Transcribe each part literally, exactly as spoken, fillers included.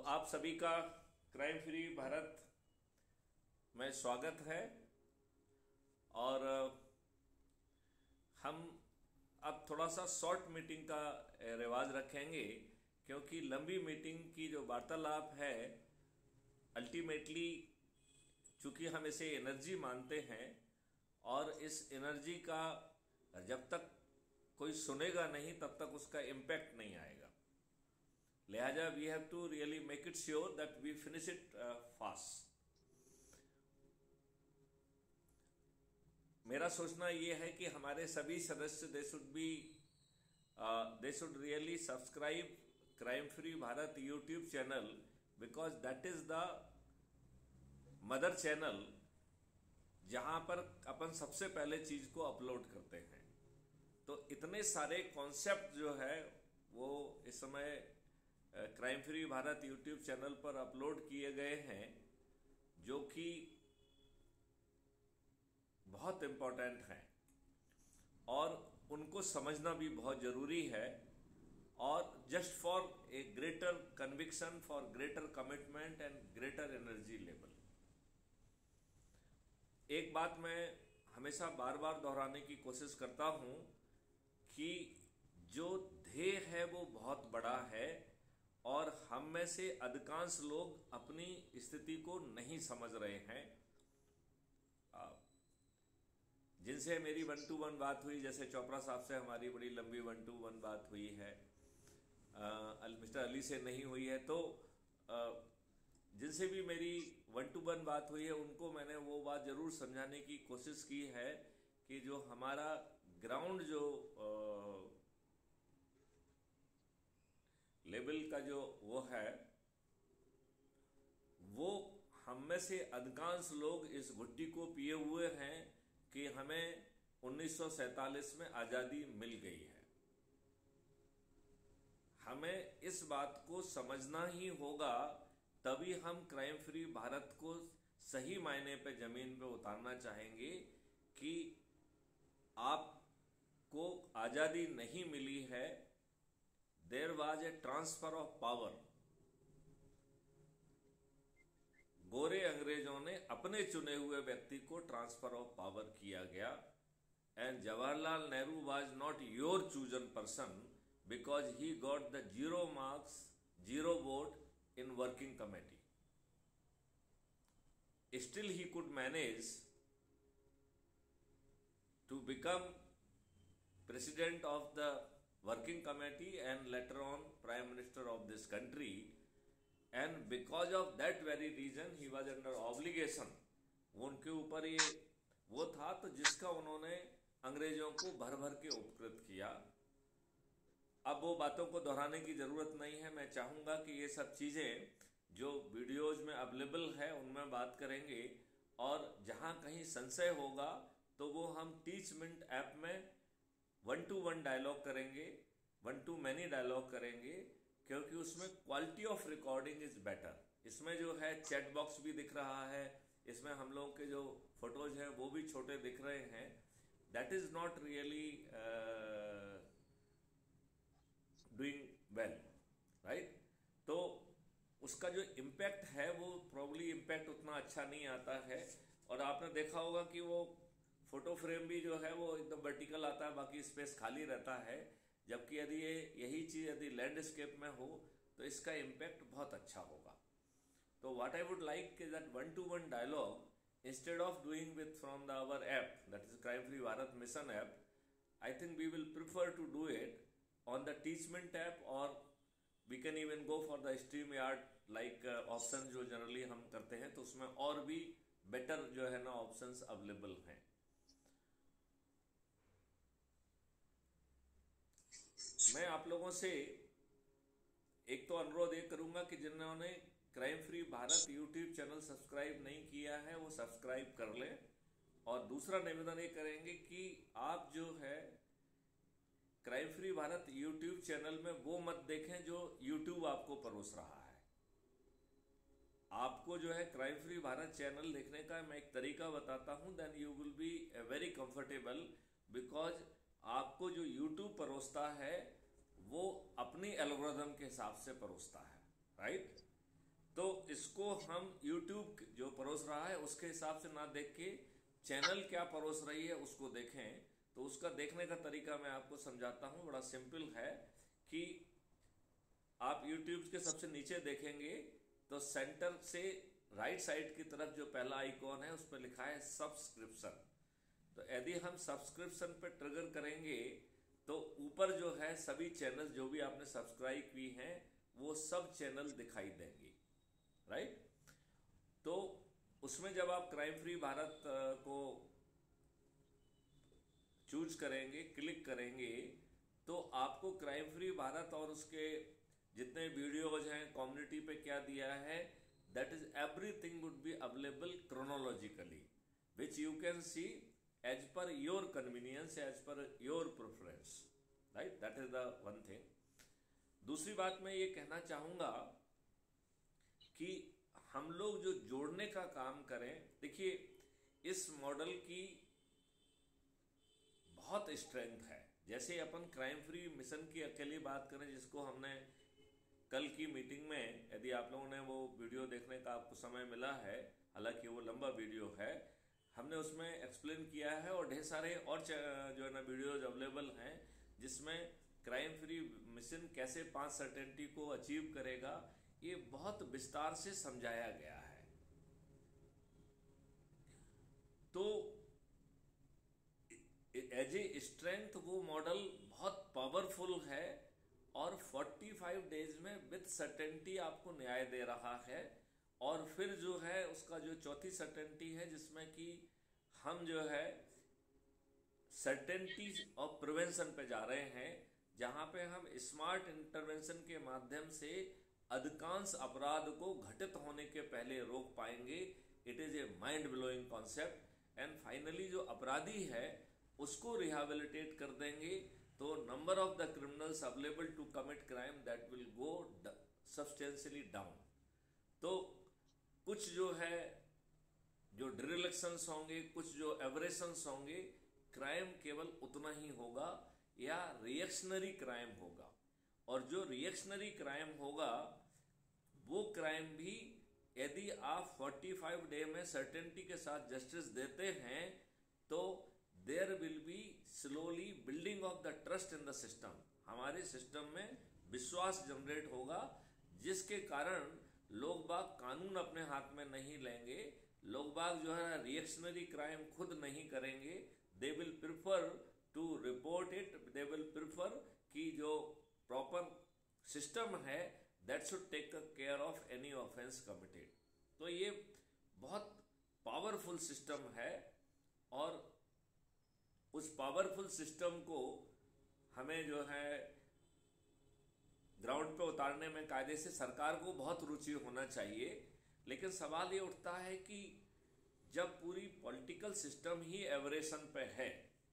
आप सभी का क्राइम फ्री भारत में स्वागत है। और हम अब थोड़ा सा शॉर्ट मीटिंग का रिवाज रखेंगे, क्योंकि लंबी मीटिंग की जो वार्तालाप है अल्टीमेटली, चूंकि हम इसे एनर्जी मानते हैं और इस एनर्जी का जब तक कोई सुनेगा नहीं तब तक उसका इम्पैक्ट नहीं आएगा। लिहाजा we have to really make it sure that we finish it fast. मेरा सोचना ये है कि हमारे सभी सदस्य they should be they should really subscribe crime free Bharat YouTube channel, because that is the mother channel जहां पर अपन सबसे पहले चीज को अपलोड करते हैं। तो इतने सारे कॉन्सेप्ट जो है वो इस समय crime free Bharat YouTube channel पर अपलोड किए गए हैं, जो कि बहुत इम्पोर्टेंट हैं और उनको समझना भी बहुत जरूरी है। और just for a greater conviction, for greater commitment and greater energy level. एक बात मैं हमेशा बार बार दोहराने की कोशिश करता हूं कि जो ध्येय है वो बहुत बड़ा है और हम में से अधिकांश लोग अपनी स्थिति को नहीं समझ रहे हैं। जिनसे मेरी वन टू वन बात हुई, जैसे चोपड़ा साहब से हमारी बड़ी लंबी वन टू वन बात हुई है, मिस्टर अली से नहीं हुई है, तो आ, जिनसे भी मेरी वन टू वन बात हुई है उनको मैंने वो बात जरूर समझाने की कोशिश की है कि जो हमारा ग्राउंड जो लेवल का जो वो है, वो हम में से अधिकांश लोग इस घुट्टी को पिए हुए हैं कि हमें उन्नीस सौ सैतालीस में आजादी मिल गई है। हमें इस बात को समझना ही होगा, तभी हम क्राइम फ्री भारत को सही मायने पे जमीन पे उतारना चाहेंगे कि आपको आजादी नहीं मिली है। There was a transfer of power. गोरे अंग्रेजों ने अपने चुने हुए व्यक्ति को ट्रांसफर ऑफ पावर किया गया। And Jawaharlal Nehru was not your chosen person because he got the zero marks, zero vote in working committee. Still he could manage to become president of the working committee and later on prime minister of this country, and because of that very reason he was under obligation। उनके ऊपर ये वो था तो जिसका उन्होंने अंग्रेजों को भर भर के उपकृत किया। अब वो बातों को दोहराने की जरूरत नहीं है। मैं चाहूंगा कि ये सब चीजें जो वीडियोज में अवेलेबल है उनमें बात करेंगे, और जहां कहीं संशय होगा तो वो हम टीच मिनट ऐप में वन टू वन डायलॉग करेंगे, वन टू मैनी डायलॉग करेंगे, क्योंकि उसमें quality of recording is better. इसमें जो है चैट बॉक्स भी दिख रहा है, इसमें हम लोग के जो फोटोज हैं वो भी छोटे दिख रहे हैं। That is not really doing well, right. तो उसका जो इम्पैक्ट है वो प्रॉब्ली इम्पैक्ट उतना अच्छा नहीं आता है। और आपने देखा होगा कि वो फोटो फ्रेम भी जो है वो एकदम वर्टिकल आता है, बाकी स्पेस खाली रहता है। जबकि यदि ये यही चीज यदि लैंडस्केप में हो तो इसका इम्पैक्ट बहुत अच्छा होगा। तो what I would like is that one to one dialogue instead of doing with from the our app, that is crime free Bharat mission app, I think we will prefer to do it on the teachment app, or we can even go for the StreamYard like uh, option जो generally हम करते हैं, तो उसमें और भी better जो है ना ऑप्शंस अवेलेबल हैं। मैं आप लोगों से एक तो अनुरोध ये करूंगा कि जिन्होंने crime free Bharat YouTube channel subscribe नहीं किया है वो सब्सक्राइब कर लें, और दूसरा निवेदन ये करेंगे कि आप जो है crime free Bharat YouTube channel में वो मत देखें जो यूट्यूब आपको परोस रहा है। आपको जो है क्राइम फ्री भारत चैनल देखने का मैं एक तरीका बताता हूं, then you will be very comfortable, because आपको जो यूट्यूब परोसता है वो अपनी एल्गोरिथम के हिसाब से परोसता है, राइट। तो इसको हम YouTube जो परोस रहा है उसके हिसाब से ना देख के चैनल क्या परोस रही है उसको देखें। तो उसका देखने का तरीका मैं आपको समझाता हूँ, बड़ा सिंपल है कि आप YouTube के सबसे नीचे देखेंगे तो सेंटर से राइट साइड की तरफ जो पहला आइकॉन है उस पर लिखा है सब्सक्रिप्शन। तो यदि हम सब्सक्रिप्शन पे ट्रिगर करेंगे तो ऊपर जो है सभी चैनल जो भी आपने सब्सक्राइब की हैं वो सब चैनल दिखाई देंगे, राइट। तो उसमें जब आप क्राइम फ्री भारत को चूज करेंगे, क्लिक करेंगे, तो आपको क्राइम फ्री भारत और उसके जितने वीडियोज हैं कम्युनिटी पे क्या दिया है, that is everything would be available chronologically which you can see as per your convenience, as per your preference, right. That is the one thing. दूसरी बात मैं ये कहना चाहूंगा कि हम लोग जो जोड़ने का काम करें, देखिए इस मॉडल की बहुत स्ट्रेंथ है। जैसे अपन क्राइम फ्री मिशन की अकेली बात करें, जिसको हमने कल की मीटिंग में, यदि आप लोगों ने वो वीडियो देखने का आपको समय मिला है, हालांकि वो लंबा वीडियो है, हमने उसमें एक्सप्लेन किया है और ढेर सारे और जो है ना वीडियोज अवेलेबल हैं जिसमें क्राइम फ्री मिशन कैसे पांच सर्टेनिटी को अचीव करेगा ये बहुत विस्तार से समझाया गया है। तो एज ए स्ट्रेंथ वो मॉडल बहुत पावरफुल है और पैंतालीस डेज में विद सर्टेनिटी आपको न्याय दे रहा है। और फिर जो है उसका जो चौथी सर्टेनिटी है जिसमें कि हम जो है सर्टेनिटी ऑफ प्रिवेंशन पे जा रहे हैं, जहां पे हम स्मार्ट इंटरवेंशन के माध्यम से अधिकांश अपराध को घटित होने के पहले रोक पाएंगे। It is a mind blowing concept. And finally जो अपराधी है उसको रिहेबिलिटेट कर देंगे तो number of the criminals available to commit crime that will go substantially down. तो कुछ जो है जो डिरेक्शंस होंगे, कुछ जो एवरेशंस होंगे, क्राइम केवल उतना ही होगा या रिएक्शनरी क्राइम होगा। और जो रिएक्शनरी क्राइम होगा वो क्राइम भी यदि आप पैंतालीस डे में सर्टेनिटी के साथ जस्टिस देते हैं तो there will be slowly building of the trust in the system. हमारे सिस्टम में विश्वास जनरेट होगा जिसके कारण लोग बाग कानून अपने हाथ में नहीं लेंगे, लोग बाग जो है रिएक्शनरी क्राइम खुद नहीं करेंगे। They will prefer to report it, they will prefer कि जो प्रॉपर सिस्टम है that should take care of any offence committed. तो ये बहुत पावरफुल सिस्टम है और उस पावरफुल सिस्टम को हमें जो है ग्राउंड पे उतारने में कायदे से सरकार को बहुत रुचि होना चाहिए। लेकिन सवाल ये उठता है कि जब पूरी पॉलिटिकल सिस्टम ही एवरेशन पे है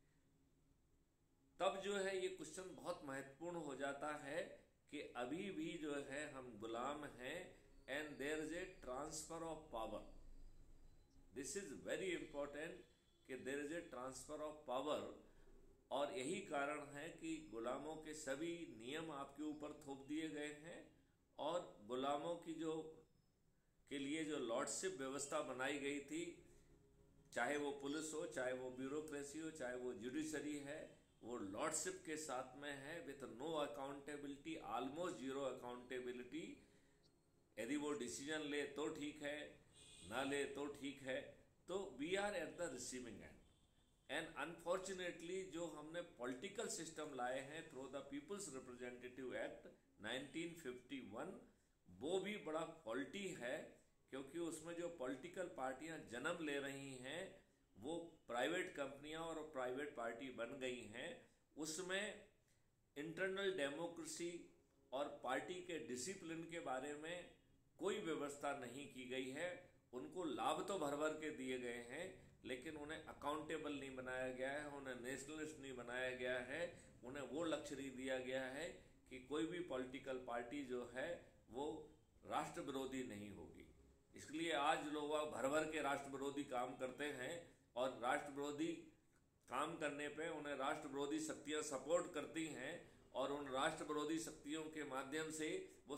तब जो है ये क्वेश्चन बहुत महत्वपूर्ण हो जाता है कि अभी भी जो है हम गुलाम हैं and there is a transfer of power. This is very important कि there is a transfer of power. और यही कारण है कि गुलामों के सभी नियम आपके ऊपर थोप दिए गए हैं और गुलामों की जो के लिए जो लॉर्डशिप व्यवस्था बनाई गई थी, चाहे वो पुलिस हो, चाहे वो ब्यूरोक्रेसी हो, चाहे वो जुडिशरी है, वो लॉर्डशिप के साथ में है with no accountability, almost zero accountability. यदि वो डिसीजन ले तो ठीक है, ना ले तो ठीक है। तो we are at the receiving end. And unfortunately जो हमने पॉलिटिकल सिस्टम लाए हैं through the people's representative act nineteen fifty one, वो भी बड़ा फॉल्टी है क्योंकि उसमें जो पॉलिटिकल पार्टियां जन्म ले रही हैं वो प्राइवेट कंपनियां और प्राइवेट पार्टी बन गई हैं। उसमें इंटरनल डेमोक्रेसी और पार्टी के डिसिप्लिन के बारे में कोई व्यवस्था नहीं की गई है। उनको लाभ तो भर भर के दिए गए हैं लेकिन उन्हें अकाउंटेबल नहीं बनाया गया है, उन्हें नेशनलिस्ट नहीं बनाया गया है, उन्हें वो लक्ष्य दिया गया है कि कोई भी पॉलिटिकल पार्टी जो है वो राष्ट्र विरोधी नहीं होगी। इसलिए आज लोग भर भर के राष्ट्र विरोधी काम करते हैं और राष्ट्र विरोधी काम करने पे उन्हें राष्ट्र विरोधी शक्तियां सपोर्ट करती हैं और उन राष्ट्र विरोधी शक्तियों के माध्यम से वो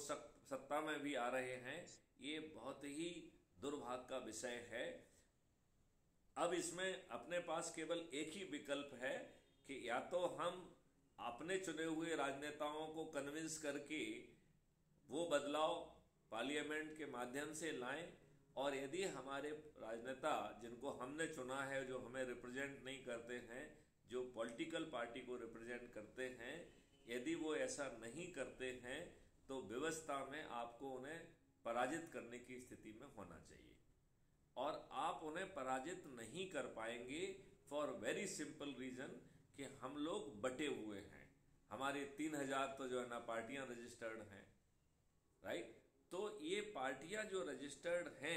सत्ता में भी आ रहे हैं, ये बहुत ही दुर्भाग्य का विषय है। अब इसमें अपने पास केवल एक ही विकल्प है कि या तो हम अपने चुने हुए राजनेताओं को कन्विंस करके वो बदलाव पार्लियामेंट के माध्यम से लाएं, और यदि हमारे राजनेता जिनको हमने चुना है, जो हमें रिप्रेजेंट नहीं करते हैं, जो पॉलिटिकल पार्टी को रिप्रेजेंट करते हैं, यदि वो ऐसा नहीं करते हैं तो व्यवस्था में आपको उन्हें पराजित करने की स्थिति में होना चाहिए। और आप उन्हें पराजित नहीं कर पाएंगे फॉर वेरी सिंपल रीजन कि हम लोग बटे हुए हैं। हमारे तीन हजार तो जो है ना पार्टियां रजिस्टर्ड हैं, राइट। तो ये पार्टियां जो रजिस्टर्ड हैं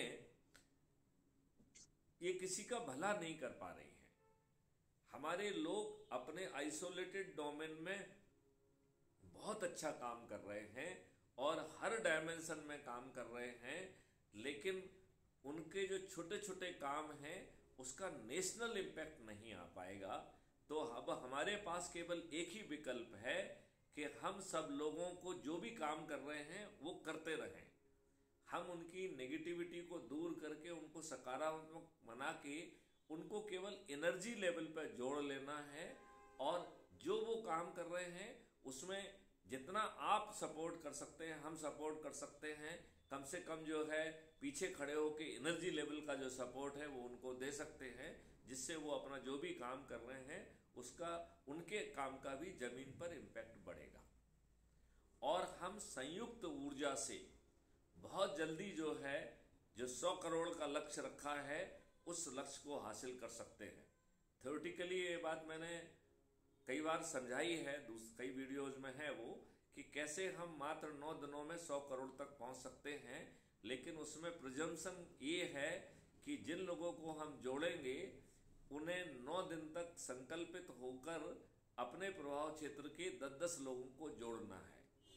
ये किसी का भला नहीं कर पा रही हैं। हमारे लोग अपने आइसोलेटेड डोमेन में बहुत अच्छा काम कर रहे हैं और हर डायमेंशन में काम कर रहे हैं, लेकिन उनके जो छोटे छोटे काम हैं उसका नेशनल इम्पैक्ट नहीं आ पाएगा। तो अब हमारे पास केवल एक ही विकल्प है कि हम सब लोगों को जो भी काम कर रहे हैं वो करते रहें। हम उनकी नेगेटिविटी को दूर करके उनको सकारात्मक बना के उनको केवल एनर्जी लेवल पर जोड़ लेना है, और जो वो काम कर रहे हैं उसमें जितना आप सपोर्ट कर सकते हैं हम सपोर्ट कर सकते हैं। कम से कम जो है पीछे खड़े होकर एनर्जी लेवल का जो सपोर्ट है वो उनको दे सकते हैं, जिससे वो अपना जो भी काम कर रहे हैं उसका उनके काम का भी जमीन पर इम्पैक्ट बढ़ेगा। और हम संयुक्त ऊर्जा से बहुत जल्दी जो है जो सौ करोड़ का लक्ष्य रखा है उस लक्ष्य को हासिल कर सकते हैं। थ्योरेटिकली ये बात मैंने कई बार समझाई है, कई वीडियोज में है वो, कि कैसे हम मात्र नौ दिनों में सौ करोड़ तक पहुंच सकते हैं। लेकिन उसमें प्रिजम्पशन ये है कि जिन लोगों को हम जोड़ेंगे उन्हें नौ दिन तक संकल्पित होकर अपने प्रभाव क्षेत्र के दस दस लोगों को जोड़ना है।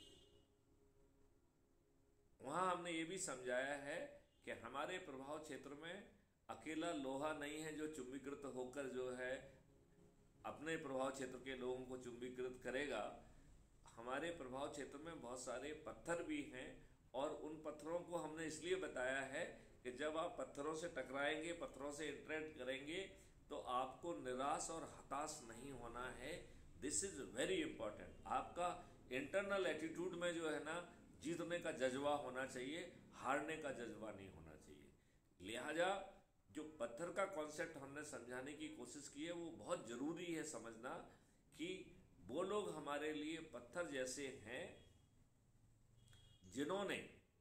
वहां हमने ये भी समझाया है कि हमारे प्रभाव क्षेत्र में अकेला लोहा नहीं है जो चुंबकीकृत होकर जो है अपने प्रभाव क्षेत्र के लोगों को चुंबकीकृत करेगा। हमारे प्रभाव क्षेत्र में बहुत सारे पत्थर भी हैं, और उन पत्थरों को हमने इसलिए बताया है कि जब आप पत्थरों से टकराएंगे, पत्थरों से इंटरेक्ट करेंगे, तो आपको निराश और हताश नहीं होना है। This is very important. आपका इंटरनल एटीट्यूड में जो है ना जीतने का जज्बा होना चाहिए, हारने का जज्बा नहीं होना चाहिए। लिहाजा जो पत्थर का कॉन्सेप्ट हमने समझाने की कोशिश की है वो बहुत जरूरी है समझना, कि वो लोग हमारे लिए पत्थर जैसे हैं जिन्होंने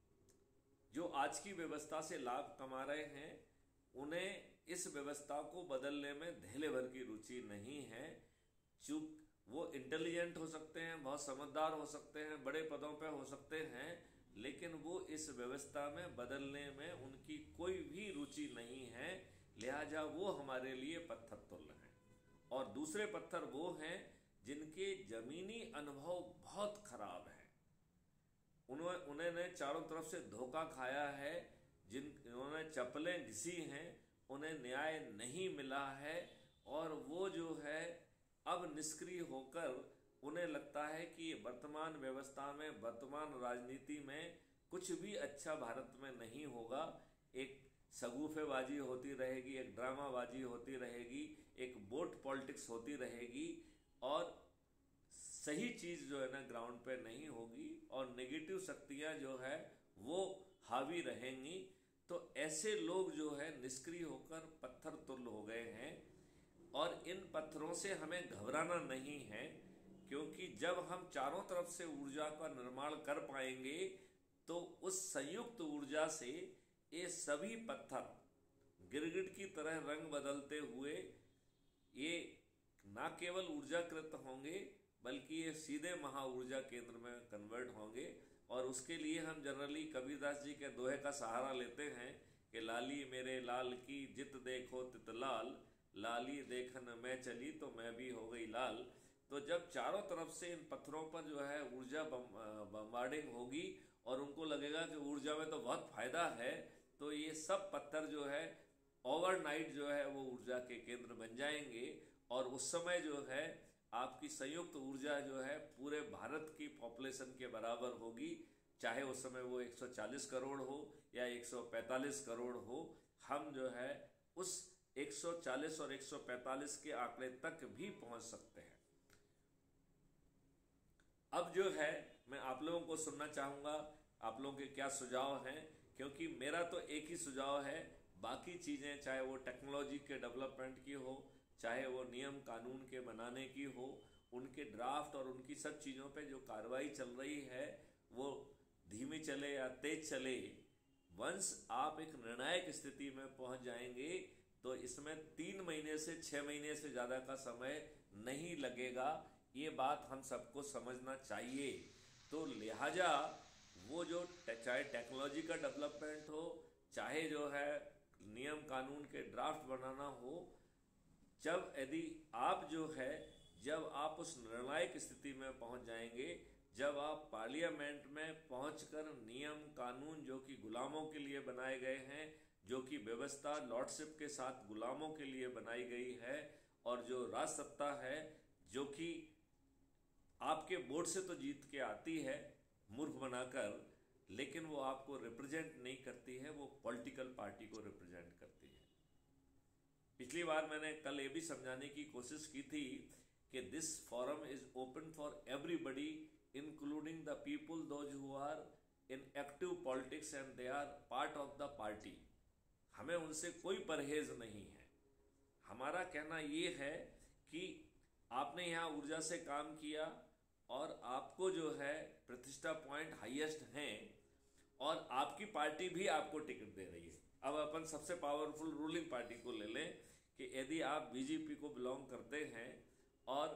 जो आज की व्यवस्था से लाभ कमा रहे हैं, उन्हें इस व्यवस्था को बदलने में धैर्य भर की रुचि नहीं है। चूंकि वो इंटेलिजेंट हो सकते हैं, बहुत समझदार हो सकते हैं, बड़े पदों पे हो सकते हैं, लेकिन वो इस व्यवस्था में बदलने में उनकी कोई भी रुचि नहीं है। लिहाजा वो हमारे लिए पत्थर तुल्य हैं। और दूसरे पत्थर वो हैं जिनके जमीनी अनुभव बहुत खराब है, उन्होंने उन्होंने चारों तरफ से धोखा खाया है, जिन उन्होंने चप्पलें घिसी हैं, उन्हें न्याय नहीं मिला है, और वो जो है अब निष्क्रिय होकर उन्हें लगता है कि वर्तमान व्यवस्था में, वर्तमान राजनीति में कुछ भी अच्छा भारत में नहीं होगा। एक सगुफेबाजी होती रहेगी, एक ड्रामाबाजी होती रहेगी, एक वोट पॉलिटिक्स होती रहेगी, और सही चीज़ जो है ना ग्राउंड पे नहीं होगी, और नेगेटिव शक्तियाँ जो है वो हावी रहेंगी। तो ऐसे लोग जो है निष्क्रिय होकर पत्थर तुल्य हो गए हैं, और इन पत्थरों से हमें घबराना नहीं है, क्योंकि जब हम चारों तरफ से ऊर्जा का निर्माण कर पाएंगे तो उस संयुक्त ऊर्जा से ये सभी पत्थर गिरगिट की तरह रंग बदलते हुए ये ना केवल ऊर्जाकृत होंगे बल्कि ये सीधे महा ऊर्जा केंद्र में कन्वर्ट होंगे। और उसके लिए हम जनरली कबीरदास जी के दोहे का सहारा लेते हैं कि लाली मेरे लाल की जित देखो तित लाल, लाली देखन मैं चली तो मैं भी हो गई लाल। तो जब चारों तरफ से इन पत्थरों पर जो है ऊर्जा बम्बार्डिंग होगी और उनको लगेगा कि ऊर्जा में तो बहुत फायदा है, तो ये सब पत्थर जो है ओवरनाइट जो है वो ऊर्जा के केंद्र बन जाएंगे, और उस समय जो है आपकी संयुक्त ऊर्जा जो है पूरे भारत की पॉपुलेशन के बराबर होगी। चाहे उस समय वो एक सौ चालीस करोड़ हो या एक सौ पैंतालीस करोड़ हो, हम जो है उस एक सौ चालीस और एक सौ पैंतालीस के आंकड़े तक भी पहुंच सकते हैं। अब जो है मैं आप लोगों को सुनना चाहूँगा, आप लोगों के क्या सुझाव हैं, क्योंकि मेरा तो एक ही सुझाव है, बाकी चीज़ें चाहे वो टेक्नोलॉजी के डेवलपमेंट की हो, चाहे वो नियम कानून के बनाने की हो, उनके ड्राफ्ट और उनकी सब चीज़ों पे जो कार्रवाई चल रही है वो धीमी चले या तेज चले, वंस आप एक निर्णायक स्थिति में पहुंच जाएंगे तो इसमें तीन महीने से छः महीने से ज़्यादा का समय नहीं लगेगा। ये बात हम सबको समझना चाहिए। तो लिहाजा वो जो चाहे टेक्नोलॉजी का डेवलपमेंट हो, चाहे जो है नियम कानून के ड्राफ्ट बनाना हो, जब यदि आप जो है जब आप उस निर्णायक स्थिति में पहुंच जाएंगे, जब आप पार्लियामेंट में पहुंचकर नियम कानून जो कि गुलामों के लिए बनाए गए हैं, जो कि व्यवस्था लॉर्डशिप के साथ गुलामों के लिए बनाई गई है, और जो राज सत्ता है जो कि आपके वोट से तो जीत के आती है मूर्ख बनाकर, लेकिन वो आपको रिप्रेजेंट नहीं करती है, वो पॉलिटिकल पार्टी को रिप्रेजेंट करती है। पिछली बार मैंने कल ये भी समझाने की कोशिश की थी कि this forum is open for everybody including the people those who are in active politics and they are part of the party. हमें उनसे कोई परहेज नहीं है। हमारा कहना ये है कि आपने यहाँ ऊर्जा से काम किया और आपको जो है प्रतिष्ठा पॉइंट हाईएस्ट हैं और आपकी पार्टी भी आपको टिकट दे रही है। अब अपन सबसे पावरफुल रूलिंग पार्टी को ले लें कि यदि आप बीजेपी को बिलोंग करते हैं और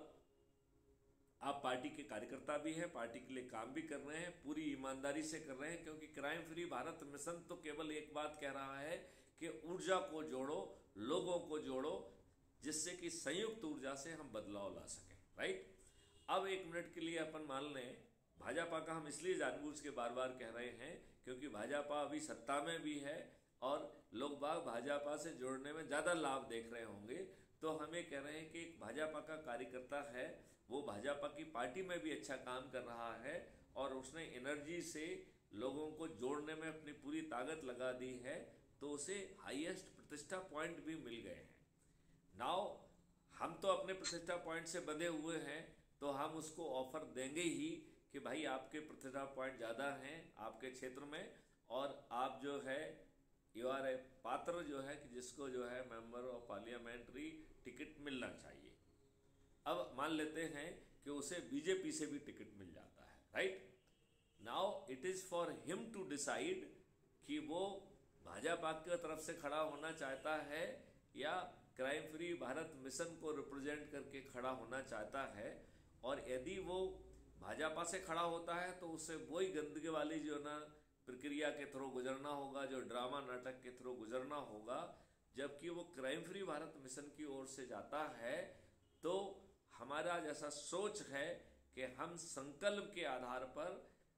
आप पार्टी के कार्यकर्ता भी हैं, पार्टी के लिए काम भी कर रहे हैं, पूरी ईमानदारी से कर रहे हैं, क्योंकि क्राइम फ्री भारत मिशन तो केवल एक बात कह रहा है कि ऊर्जा को जोड़ो, लोगों को जोड़ो, जिससे कि संयुक्त ऊर्जा से हम बदलाव ला सकें। राइट। अब एक मिनट के लिए अपन मान लें, भाजपा का हम इसलिए जानबूझ के बार बार कह रहे हैं क्योंकि भाजपा अभी सत्ता में भी है और लोग बाग भाजपा से जोड़ने में ज़्यादा लाभ देख रहे होंगे। तो हमें कह रहे हैं कि एक भाजपा का कार्यकर्ता है, वो भाजपा की पार्टी में भी अच्छा काम कर रहा है और उसने एनर्जी से लोगों को जोड़ने में अपनी पूरी ताकत लगा दी है, तो उसे हाईएस्ट प्रतिष्ठा पॉइंट भी मिल गए हैं। नाउ हम तो अपने प्रतिष्ठा पॉइंट से बंधे हुए हैं, तो हम उसको ऑफर देंगे ही कि भाई आपके प्रतिष्ठा पॉइंट ज़्यादा हैं आपके क्षेत्र में और आप जो है यू आर ए पात्र जो है कि जिसको जो है मेंबर ऑफ पार्लियामेंट्री टिकट मिलना चाहिए। अब मान लेते हैं कि उसे बीजेपी से भी टिकट मिल जाता है। Right. Now it is for him to decide कि वो भाजपा की तरफ से खड़ा होना चाहता है या क्राइम फ्री भारत मिशन को रिप्रेजेंट करके खड़ा होना चाहता है। और यदि वो भाजपा से खड़ा होता है तो उससे वही गंदगी वाली जो ना प्रक्रिया के थ्रू गुजरना होगा, जो ड्रामा नाटक के थ्रू गुजरना होगा। जबकि वो क्राइम फ्री भारत मिशन की ओर से जाता है तो हमारा जैसा सोच है कि हम संकल्प के आधार पर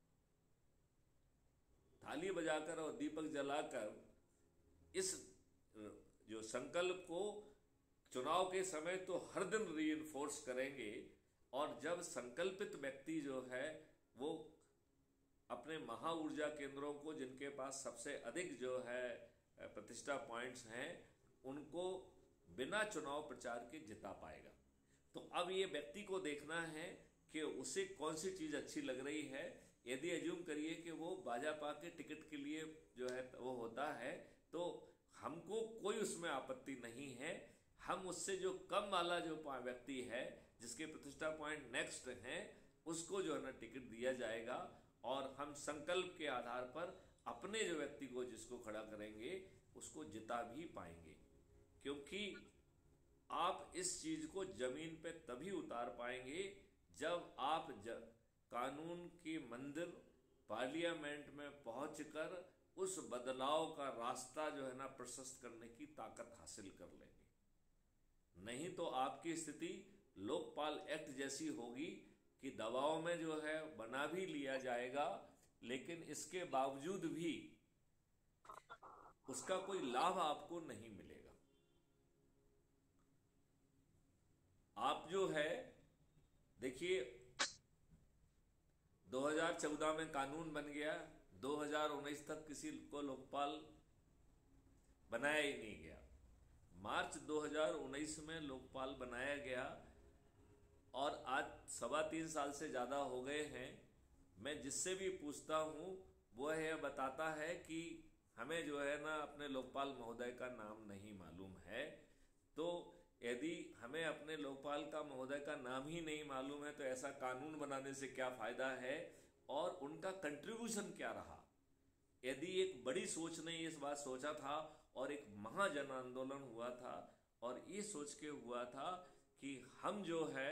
थाली बजाकर और दीपक जलाकर इस जो संकल्प को चुनाव के समय तो हर दिन रीइंफोर्स करेंगे। और जब संकल्पित व्यक्ति जो है वो अपने महा ऊर्जा केंद्रों को, जिनके पास सबसे अधिक जो है प्रतिष्ठा पॉइंट्स हैं, उनको बिना चुनाव प्रचार के जिता पाएगा। तो अब ये व्यक्ति को देखना है कि उसे कौन सी चीज़ अच्छी लग रही है। यदि एज्यूम करिए कि वो भाजपा के टिकट के लिए जो है वो होता है, तो हमको कोई उसमें आपत्ति नहीं है। हम उससे जो कम वाला जो व्यक्ति है, जिसके प्रतिष्ठा पॉइंट नेक्स्ट हैं, उसको जो है ना टिकट दिया जाएगा और हम संकल्प के आधार पर अपने जो व्यक्ति को जिसको खड़ा करेंगे उसको जिता भी पाएंगे। क्योंकि आप इस चीज को जमीन पे तभी उतार पाएंगे जब आप ज, कानून की मंदिर पार्लियामेंट में पहुंचकर उस बदलाव का रास्ता जो है ना प्रशस्त करने की ताकत हासिल कर लेंगे। नहीं तो आपकी स्थिति लोकपाल एक्ट जैसी होगी कि दबाव में जो है बना भी लिया जाएगा, लेकिन इसके बावजूद भी उसका कोई लाभ आपको नहीं मिलेगा। आप जो है देखिए दो हज़ार चौदह में कानून बन गया, दो हज़ार उन्नीस तक किसी को लोकपाल बनाया ही नहीं गया। मार्च दो हज़ार उन्नीस में लोकपाल बनाया गया और आज सवा तीन साल से ज़्यादा हो गए हैं। मैं जिससे भी पूछता हूँ वो यह बताता है कि हमें जो है ना अपने लोकपाल महोदय का नाम नहीं मालूम है। तो यदि हमें अपने लोकपाल का महोदय का नाम ही नहीं मालूम है तो ऐसा कानून बनाने से क्या फ़ायदा है और उनका कंट्रीब्यूशन क्या रहा। यदि एक बड़ी सोच ने इस बात सोचा था और एक महाजन आंदोलन हुआ था और ये सोच के हुआ था कि हम जो है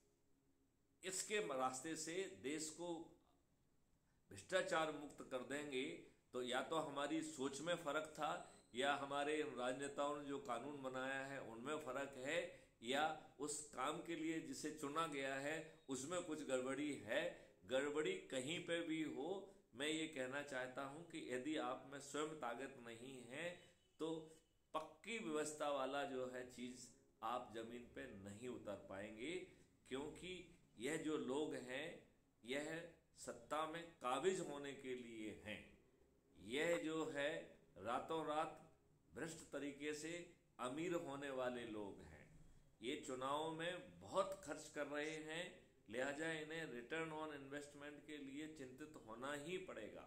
इसके रास्ते से देश को भ्रष्टाचार मुक्त कर देंगे, तो या तो हमारी सोच में फर्क था या हमारे राजनेताओं ने जो कानून बनाया है उनमें फर्क है या उस काम के लिए जिसे चुना गया है उसमें कुछ गड़बड़ी है। गड़बड़ी कहीं पे भी हो, मैं ये कहना चाहता हूँ कि यदि आप में स्वयं ताकत नहीं है तो पक्की व्यवस्था वाला जो है चीज़ आप जमीन पे नहीं उतर पाएंगे, क्योंकि यह जो लोग हैं यह सत्ता में काबिज होने के लिए हैं। यह जो है रातों रात भ्रष्ट तरीके से अमीर होने वाले लोग हैं। ये चुनाव में बहुत खर्च कर रहे हैं, लिहाजा इन्हें रिटर्न ऑन इन्वेस्टमेंट के लिए चिंतित होना ही पड़ेगा।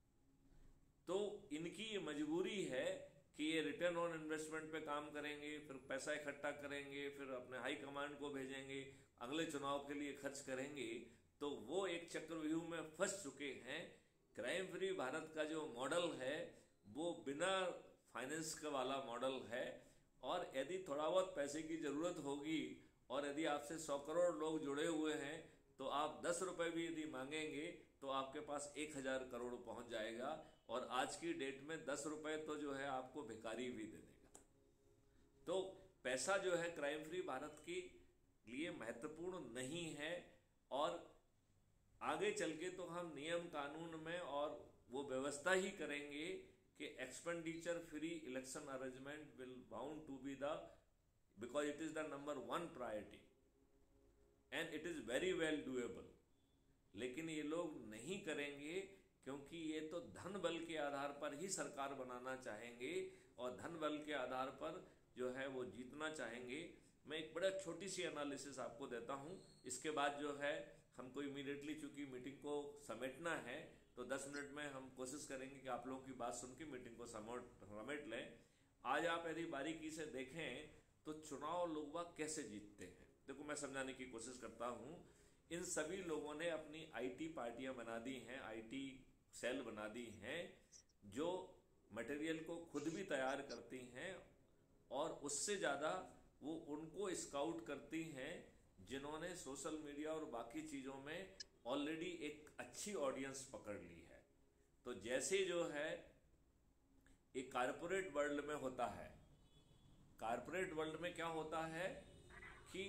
तो इनकी ये मजबूरी है कि ये रिटर्न ऑन इन्वेस्टमेंट पे काम करेंगे, फिर पैसा इकट्ठा करेंगे, फिर अपने हाई कमांड को भेजेंगे, अगले चुनाव के लिए खर्च करेंगे। तो वो एक चक्रव्यूह में फंस चुके हैं। क्राइम फ्री भारत का जो मॉडल है वो बिना फाइनेंस का वाला मॉडल है, और यदि थोड़ा बहुत पैसे की ज़रूरत होगी और यदि आपसे सौ करोड़ लोग जुड़े हुए हैं तो आप दस रुपये भी यदि मांगेंगे तो आपके पास एक हज़ार करोड़ पहुंच जाएगा, और आज की डेट में दस रुपये तो जो है आपको भिखारी भी दे देगा। तो पैसा जो है क्राइम फ्री भारत के लिए महत्वपूर्ण नहीं है, और आगे चल के तो हम नियम कानून में और वो व्यवस्था ही करेंगे कि expenditure free election arrangement will bound to be the, because it is the number one priority and it is very well doable. लेकिन ये लोग नहीं करेंगे क्योंकि ये तो धन बल के आधार पर ही सरकार बनाना चाहेंगे और धन बल के आधार पर जो है वो जीतना चाहेंगे। मैं एक बड़ा छोटी सी एनालिसिस आपको देता हूँ, इसके बाद जो है हमको इमीडिएटली चूंकि मीटिंग को समेटना है तो दस मिनट में हम कोशिश करेंगे कि आप लोगों की बात सुन के मीटिंग को समेट समेट लें। आज आप यदि बारीकी से देखें तो चुनाव लोग बाग कैसे जीतते हैं, देखो मैं समझाने की कोशिश करता हूँ। इन सभी लोगों ने अपनी आईटी पार्टियां बना दी हैं, आईटी सेल बना दी हैं जो मटेरियल को खुद भी तैयार करती हैं, और उससे ज़्यादा वो उनको स्काउट करती हैं जिन्होंने सोशल मीडिया और बाकी चीज़ों में ऑलरेडी एक अच्छी ऑडियंस पकड़ ली है। तो जैसे जो है एक कारपोरेट वर्ल्ड में होता है, कारपोरेट वर्ल्ड में क्या होता है कि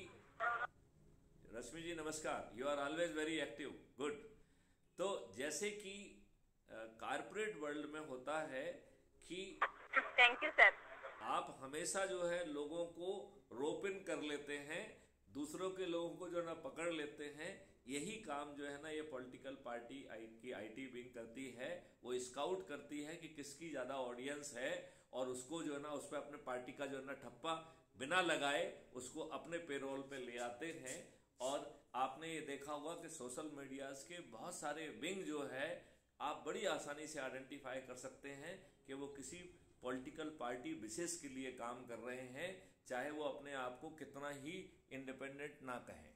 रश्मि जी नमस्कार, you are always very active, good. तो जैसे कि कारपोरेट वर्ल्ड में होता है कि थैंक यू सर, आप हमेशा जो है लोगों को रोप इन कर लेते हैं, दूसरों के लोगों को जो है ना पकड़ लेते हैं। यही काम जो है ना ये पॉलिटिकल पार्टी की आईटी विंग करती है, वो स्काउट करती है कि किसकी ज़्यादा ऑडियंस है और उसको जो है ना उस पर अपने पार्टी का जो है ना ठप्पा बिना लगाए उसको अपने पेरोल पे ले आते हैं। और आपने ये देखा होगा कि सोशल मीडियाज के बहुत सारे विंग जो है आप बड़ी आसानी से आइडेंटिफाई कर सकते हैं कि वो किसी पॉलिटिकल पार्टी विशेष के लिए काम कर रहे हैं, चाहे वो अपने आप को कितना ही इंडिपेंडेंट ना कहें।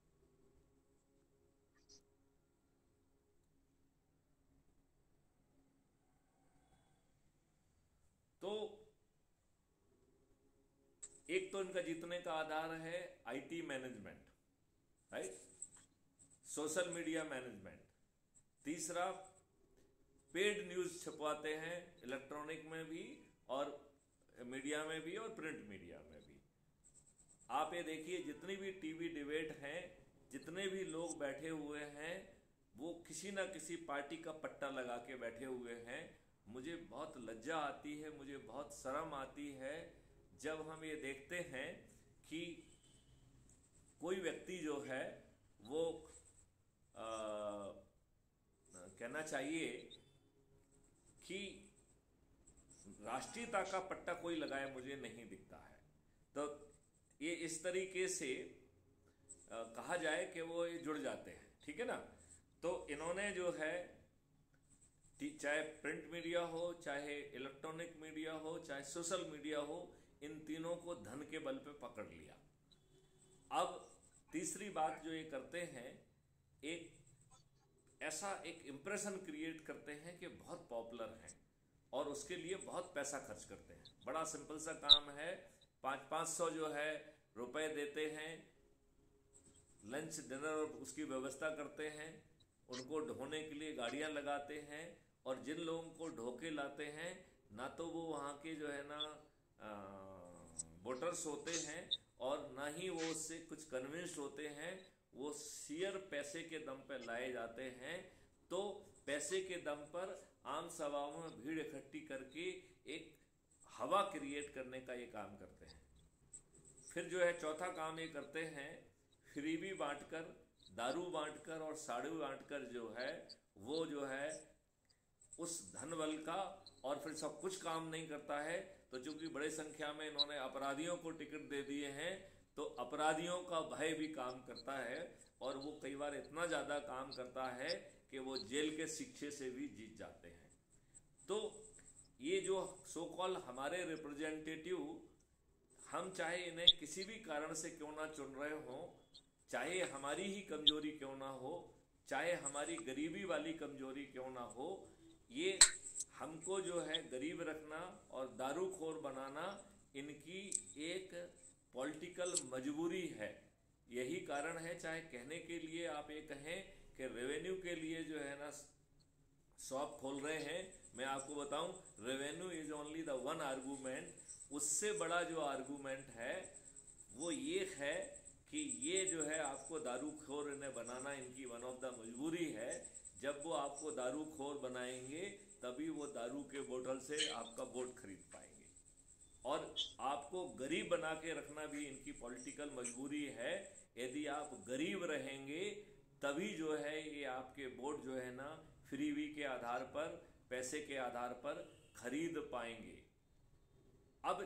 तो एक तो इनका जीतने का आधार है IT management, right, social media management. तीसरा पेड न्यूज छपवाते हैं, इलेक्ट्रॉनिक में भी और मीडिया में भी और प्रिंट मीडिया में भी। आप ये देखिए जितनी भी टीवी डिबेट हैं, जितने भी लोग बैठे हुए हैं वो किसी ना किसी पार्टी का पट्टा लगा के बैठे हुए हैं। मुझे बहुत लज्जा आती है, मुझे बहुत शर्म आती है जब हम ये देखते हैं कि कोई व्यक्ति जो है वो आ, कहना चाहिए कि राष्ट्रीयता का पट्टा कोई लगाए मुझे नहीं दिखता है। तो ये इस तरीके से आ, कहा जाए कि वो ये जुड़ जाते हैं, ठीक है ना। तो इन्होंने जो है चाहे प्रिंट मीडिया हो, चाहे इलेक्ट्रॉनिक मीडिया हो, चाहे सोशल मीडिया हो, इन तीनों को धन के बल पे पकड़ लिया। अब तीसरी बात जो ये करते हैं, एक ऐसा एक इम्प्रेशन क्रिएट करते हैं कि बहुत पॉपुलर हैं और उसके लिए बहुत पैसा खर्च करते हैं। बड़ा सिंपल सा काम है, पाँच पाँच सौ जो है रुपए देते हैं, लंच डिनर उसकी व्यवस्था करते हैं, उनको ढोने के लिए गाड़ियां लगाते हैं, और जिन लोगों को ढो के लाते हैं ना तो वो वहाँ के जो है ना वोटर्स होते हैं और ना ही वो उससे कुछ कन्विंस्ड होते हैं, वो शेयर पैसे के दम पर लाए जाते हैं। तो पैसे के दम पर आम सभाओं में भीड़ इकट्ठी करके एक हवा क्रिएट करने का ये काम करते हैं। फिर जो है चौथा काम ये करते हैं, फ्रीबी बांटकर, दारू बांटकर और साड़ू बांटकर जो है वो जो है उस धन बल का, और फिर सब कुछ काम नहीं करता है। तो चूंकि बड़े संख्या में इन्होंने अपराधियों को टिकट दे दिए हैं, तो अपराधियों का भय भी काम करता है, और वो कई बार इतना ज़्यादा काम करता है कि वो जेल के शिक्षे से भी जीत जाते हैं। तो ये जो सो कॉल हमारे रिप्रेजेंटेटिव, हम चाहे इन्हें किसी भी कारण से क्यों ना चुन रहे हों, चाहे हमारी ही कमजोरी क्यों ना हो, चाहे हमारी गरीबी वाली कमजोरी क्यों ना हो, ये हमको जो है गरीब रखना और दारूखोर बनाना इनकी एक पॉलिटिकल मजबूरी है। यही कारण है, चाहे कहने के लिए आप ये कहें कि रेवेन्यू के लिए जो है ना शॉप खोल रहे हैं, मैं आपको बताऊं revenue is only the one argument. उससे बड़ा जो आर्गूमेंट है वो ये है कि ये जो है आपको दारूखोर इन्हें बनाना इनकी वन ऑफ द मजबूरी है। जब वो आपको दारूखोर बनाएंगे तभी वो दारू के बोतल से आपका वोट खरीद पाएंगे, और आपको गरीब बना के रखना भी इनकी पॉलिटिकल मजबूरी है। यदि आप गरीब रहेंगे तभी जो है ये आपके वोट जो है ना फ्रीबी के आधार पर, पैसे के आधार पर खरीद पाएंगे। अब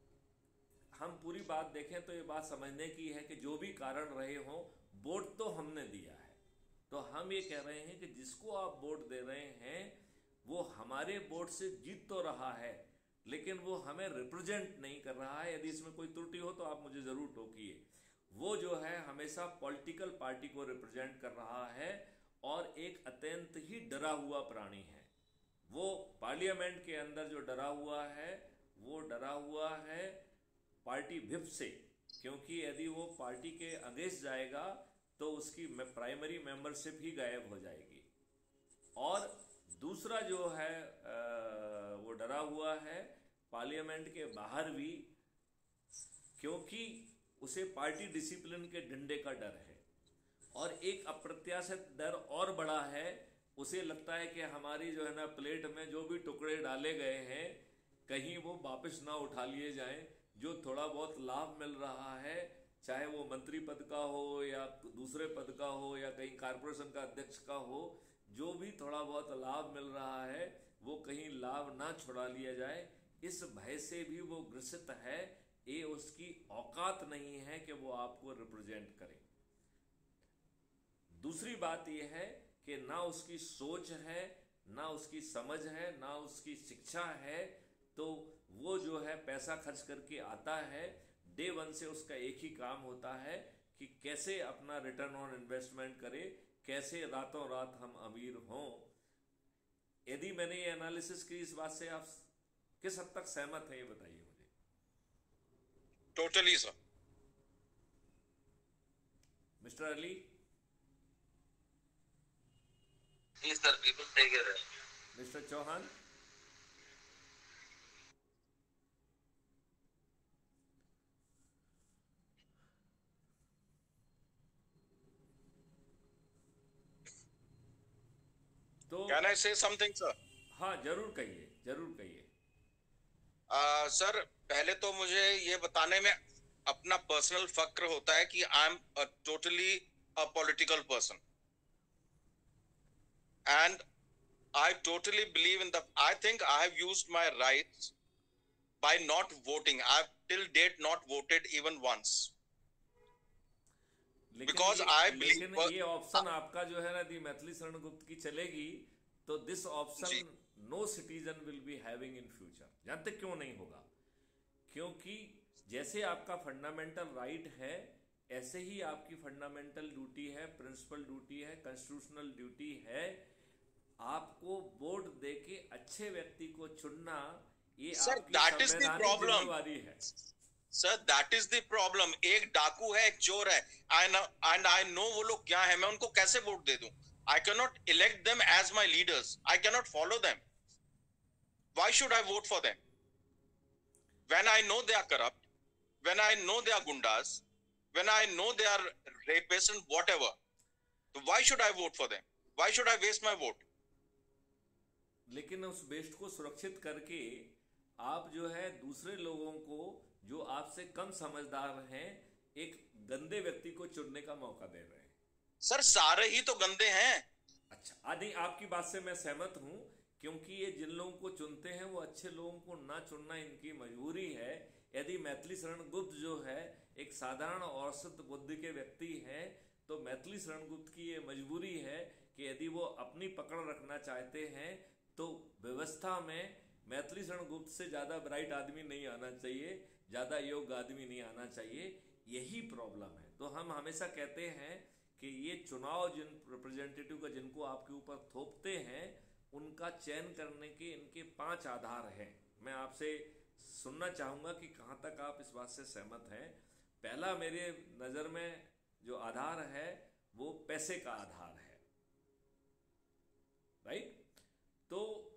हम पूरी बात देखें तो ये बात समझने की है कि जो भी कारण रहे हों, वोट तो हमने दिया है। तो हम ये कह रहे हैं कि जिसको आप वोट दे रहे हैं वो हमारे वोट से जीत तो रहा है, लेकिन वो हमें रिप्रेजेंट नहीं कर रहा है। यदि इसमें कोई त्रुटि हो तो आप मुझे ज़रूर टोकिए। वो जो है हमेशा पॉलिटिकल पार्टी को रिप्रेजेंट कर रहा है और एक अत्यंत ही डरा हुआ प्राणी है। वो पार्लियामेंट के अंदर जो डरा हुआ है वो डरा हुआ है पार्टी व्हिप से, क्योंकि यदि वो पार्टी के अगेंस्ट जाएगा तो उसकी प्राइमरी मेंबरशिप ही गायब हो जाएगी। और दूसरा जो है वो डरा हुआ है पार्लियामेंट के बाहर भी, क्योंकि उसे पार्टी डिसिप्लिन के डंडे का डर है। और एक अप्रत्याशित डर और बड़ा है, उसे लगता है कि हमारी जो है ना प्लेट में जो भी टुकड़े डाले गए हैं कहीं वो वापस ना उठा लिए जाएं। जो थोड़ा बहुत लाभ मिल रहा है, चाहे वो मंत्री पद का हो या दूसरे पद का हो या कहीं कारपोरेशन का अध्यक्ष का हो, जो भी थोड़ा बहुत लाभ मिल रहा है वो कहीं लाभ ना छुड़ा लिया जाए, इस भय से भी वो ग्रसित है। ये उसकी औकात नहीं है कि वो आपको रिप्रेजेंट करे। दूसरी बात यह है कि ना उसकी सोच है, ना उसकी समझ है, ना उसकी शिक्षा है। तो वो जो है पैसा खर्च करके आता है, डे वन से उसका एक ही काम होता है कि कैसे अपना रिटर्न ऑन इन्वेस्टमेंट करे, कैसे रातों रात हम अमीर हों। यदि मैंने ये एनालिसिस की, इस बात से आप किस हद तक सहमत हैं, ये बताइए मुझे। Totally sir. मिस्टर अली। जी सर, बिल्कुल सही कह रहे हैं। मिस्टर चौहान। तो कैन आई से समथिंग सर? हाँ जरूर कहिए, जरूर कहिए। सर पहले तो मुझे ये बताने में अपना पर्सनल फक्र होता है कि I am totally a political person, and I totally believe in the, I think I have used my rights by not voting. I've till date not voted even once. लेकिन Because ये I लेकिन believe, ये option आपका जो है ना दी मैथिली शरण गुप्त की चलेगी तो this option no citizen will be having in future. जानते क्यों नहीं होगा? क्योंकि जैसे आपका फंडामेंटल राइट है ऐसे ही आपकी फंडामेंटल ड्यूटी है, प्रिंसिपल ड्यूटी है, कॉन्स्टिट्यूशनल ड्यूटी है। आपको वोट देके अच्छे व्यक्ति को चुनना ये Sir, आपकी that is the संवैधानिक problem. जिम्मेवारी है। Sir that is the problem. एक डाकू है, एक चोर है, एंड आई नो वो लोग क्या है, मैं उनको कैसे वोट दे दूं? I can not elect them as my leaders, I can not follow them, why should I vote for them when I know they are corrupt, when I know they are goondas, when I know they are rapist and whatever, तो why should I vote for them, why should I waste my vote? लेकिन उस best को सुरक्षित करके आप जो है दूसरे लोगों को जो आपसे कम समझदार हैं एक गंदे व्यक्ति को चुनने का मौका दे रहे हैं। सर सारे ही तो गंदे हैं। अच्छा, आदि आपकी बात से मैं सहमत हूं, क्योंकि ये जिन लोगों को चुनते हैं वो अच्छे लोगों को ना चुनना इनकी मजबूरी है। यदि मैथिली शरण गुप्त जो है एक साधारण औसत बुद्धि के व्यक्ति हैं तो मैथिली शरण गुप्त की ये मजबूरी है कि यदि वो अपनी पकड़ रखना चाहते हैं तो व्यवस्था में मैथिली शरण गुप्त से ज्यादा ब्राइट आदमी नहीं आना चाहिए, ज्यादा योग्य आदमी नहीं आना चाहिए। यही प्रॉब्लम है। तो हम हमेशा कहते हैं कि ये चुनाव जिन रिप्रेजेंटेटिव का जिनको आपके ऊपर थोपते हैं उनका चयन करने के इनके पांच आधार हैं। मैं आपसे सुनना चाहूंगा कि कहां तक आप इस बात से सहमत हैं। पहला मेरे नजर में जो आधार है वो पैसे का आधार है, राइट? तो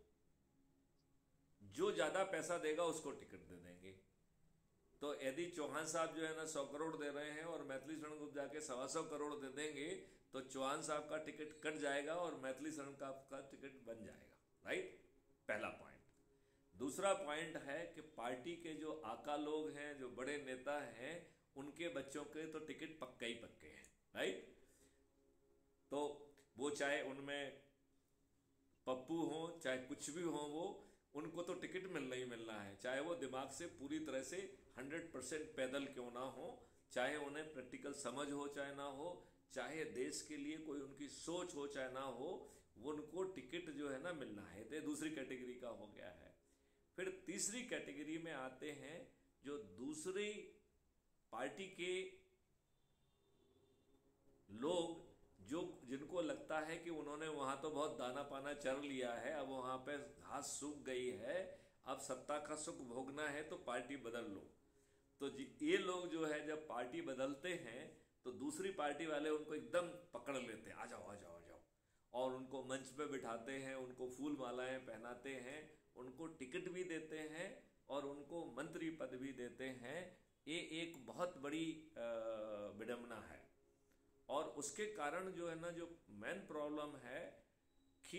जो ज्यादा पैसा देगा उसको टिकट दे देंगे। तो यदि चौहान साहब जो है ना सौ करोड़ दे रहे हैं और मैथिली शरण गुप्त जाके सवा सौ करोड़ दे देंगे तो चौहान साहब का टिकट कट जाएगा और मैथिली शरण का, का टिकट बन जाएगा, राइट? पहला पॉइंट। दूसरा पॉइंट है कि पार्टी के जो आका लोग हैं, जो बड़े नेता हैं, उनके बच्चों के तो टिकट पक्के ही पक्के हैं, राइट? तो वो चाहे उनमें पप्पू हो चाहे कुछ भी हो, वो उनको तो टिकट मिलना ही मिलना है, चाहे वो दिमाग से पूरी तरह से हंड्रेड परसेंट पैदल क्यों ना हो, चाहे उन्हें प्रैक्टिकल समझ हो चाहे ना हो, चाहे देश के लिए कोई उनकी सोच हो चाहे ना हो, उनको टिकट जो है ना मिलना है। तो दूसरी कैटेगरी का हो गया है। फिर तीसरी कैटेगरी में आते हैं जो दूसरी पार्टी के लोग, जो जिनको लगता है कि उन्होंने वहां तो बहुत दाना पाना चर लिया है, अब वहां पे घास सूख गई है, अब सत्ता का सुख भोगना है तो पार्टी बदल लो। तो ये लोग जो है जब पार्टी बदलते हैं तो दूसरी पार्टी वाले उनको एकदम पकड़ लेते हैं, आ जाओ आ जाओ आ जाओ, और उनको मंच पे बिठाते हैं, उनको फूल मालाएं पहनाते हैं, उनको टिकट भी देते हैं और उनको मंत्री पद भी देते हैं। ये एक बहुत बड़ी विडंबना है। और उसके कारण जो है ना, जो मेन प्रॉब्लम है कि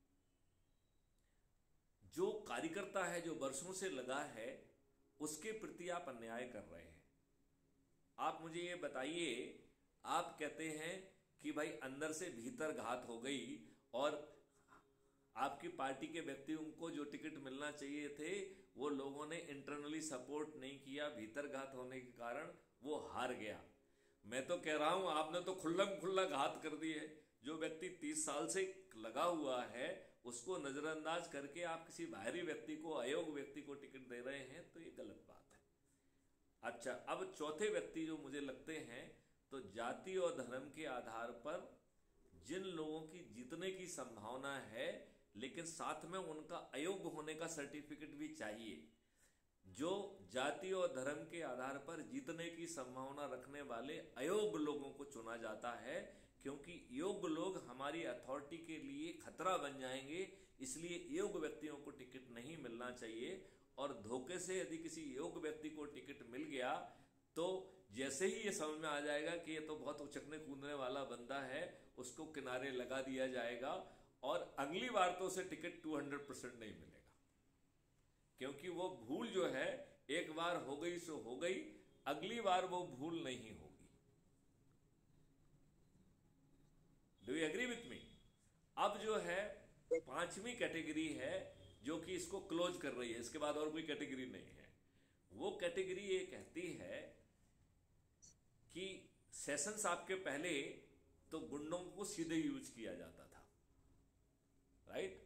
जो कार्यकर्ता है जो वर्षों से लगा है उसके प्रति आप अन्याय कर रहे हैं। आप मुझे ये बताइए, आप कहते हैं कि भाई अंदर से भीतर घात हो गई और आपकी पार्टी के व्यक्तियों को जो टिकट मिलना चाहिए थे वो लोगों ने इंटरनली सपोर्ट नहीं किया, भीतर घात होने के कारण वो हार गया। मैं तो कह रहा हूं आपने तो खुल्लम खुल्ला घात कर दी है। जो व्यक्ति तीस साल से लगा हुआ है उसको नजरअंदाज करके आप किसी बाहरी व्यक्ति को, अयोग्य व्यक्ति को टिकट दे रहे हैं, तो ये गलत बात है। अच्छा, अब चौथे व्यक्ति जो मुझे लगते हैं, तो जाति और धर्म के आधार पर जिन लोगों की जीतने की संभावना है लेकिन साथ में उनका अयोग्य होने का सर्टिफिकेट भी चाहिए, जो जाति और धर्म के आधार पर जीतने की संभावना रखने वाले अयोग्य लोगों को चुना जाता है, क्योंकि योग्य लोग हमारी अथॉरिटी के लिए खतरा बन जाएंगे। इसलिए योग्य व्यक्तियों को टिकट नहीं मिलना चाहिए। और धोखे से यदि किसी योग्य व्यक्ति को टिकट मिल गया तो जैसे ही ये समझ में आ जाएगा कि ये तो बहुत उचकने कूदने वाला बंदा है, उसको किनारे लगा दिया जाएगा और अगली बार तो उसे टिकट दो सौ परसेंट नहीं मिलेगा, क्योंकि वो भूल जो है एक बार हो गई सो हो गई, अगली बार वो भूल नहीं होगी। Do you agree with me? अब जो है पांचवी कैटेगरी है जो कि इसको क्लोज कर रही है, इसके बाद और कोई कैटेगरी नहीं है। वो कैटेगरी ये कहती है कि सेशन साहब के पहले तो गुंडों को सीधे यूज किया जाता था, राइट,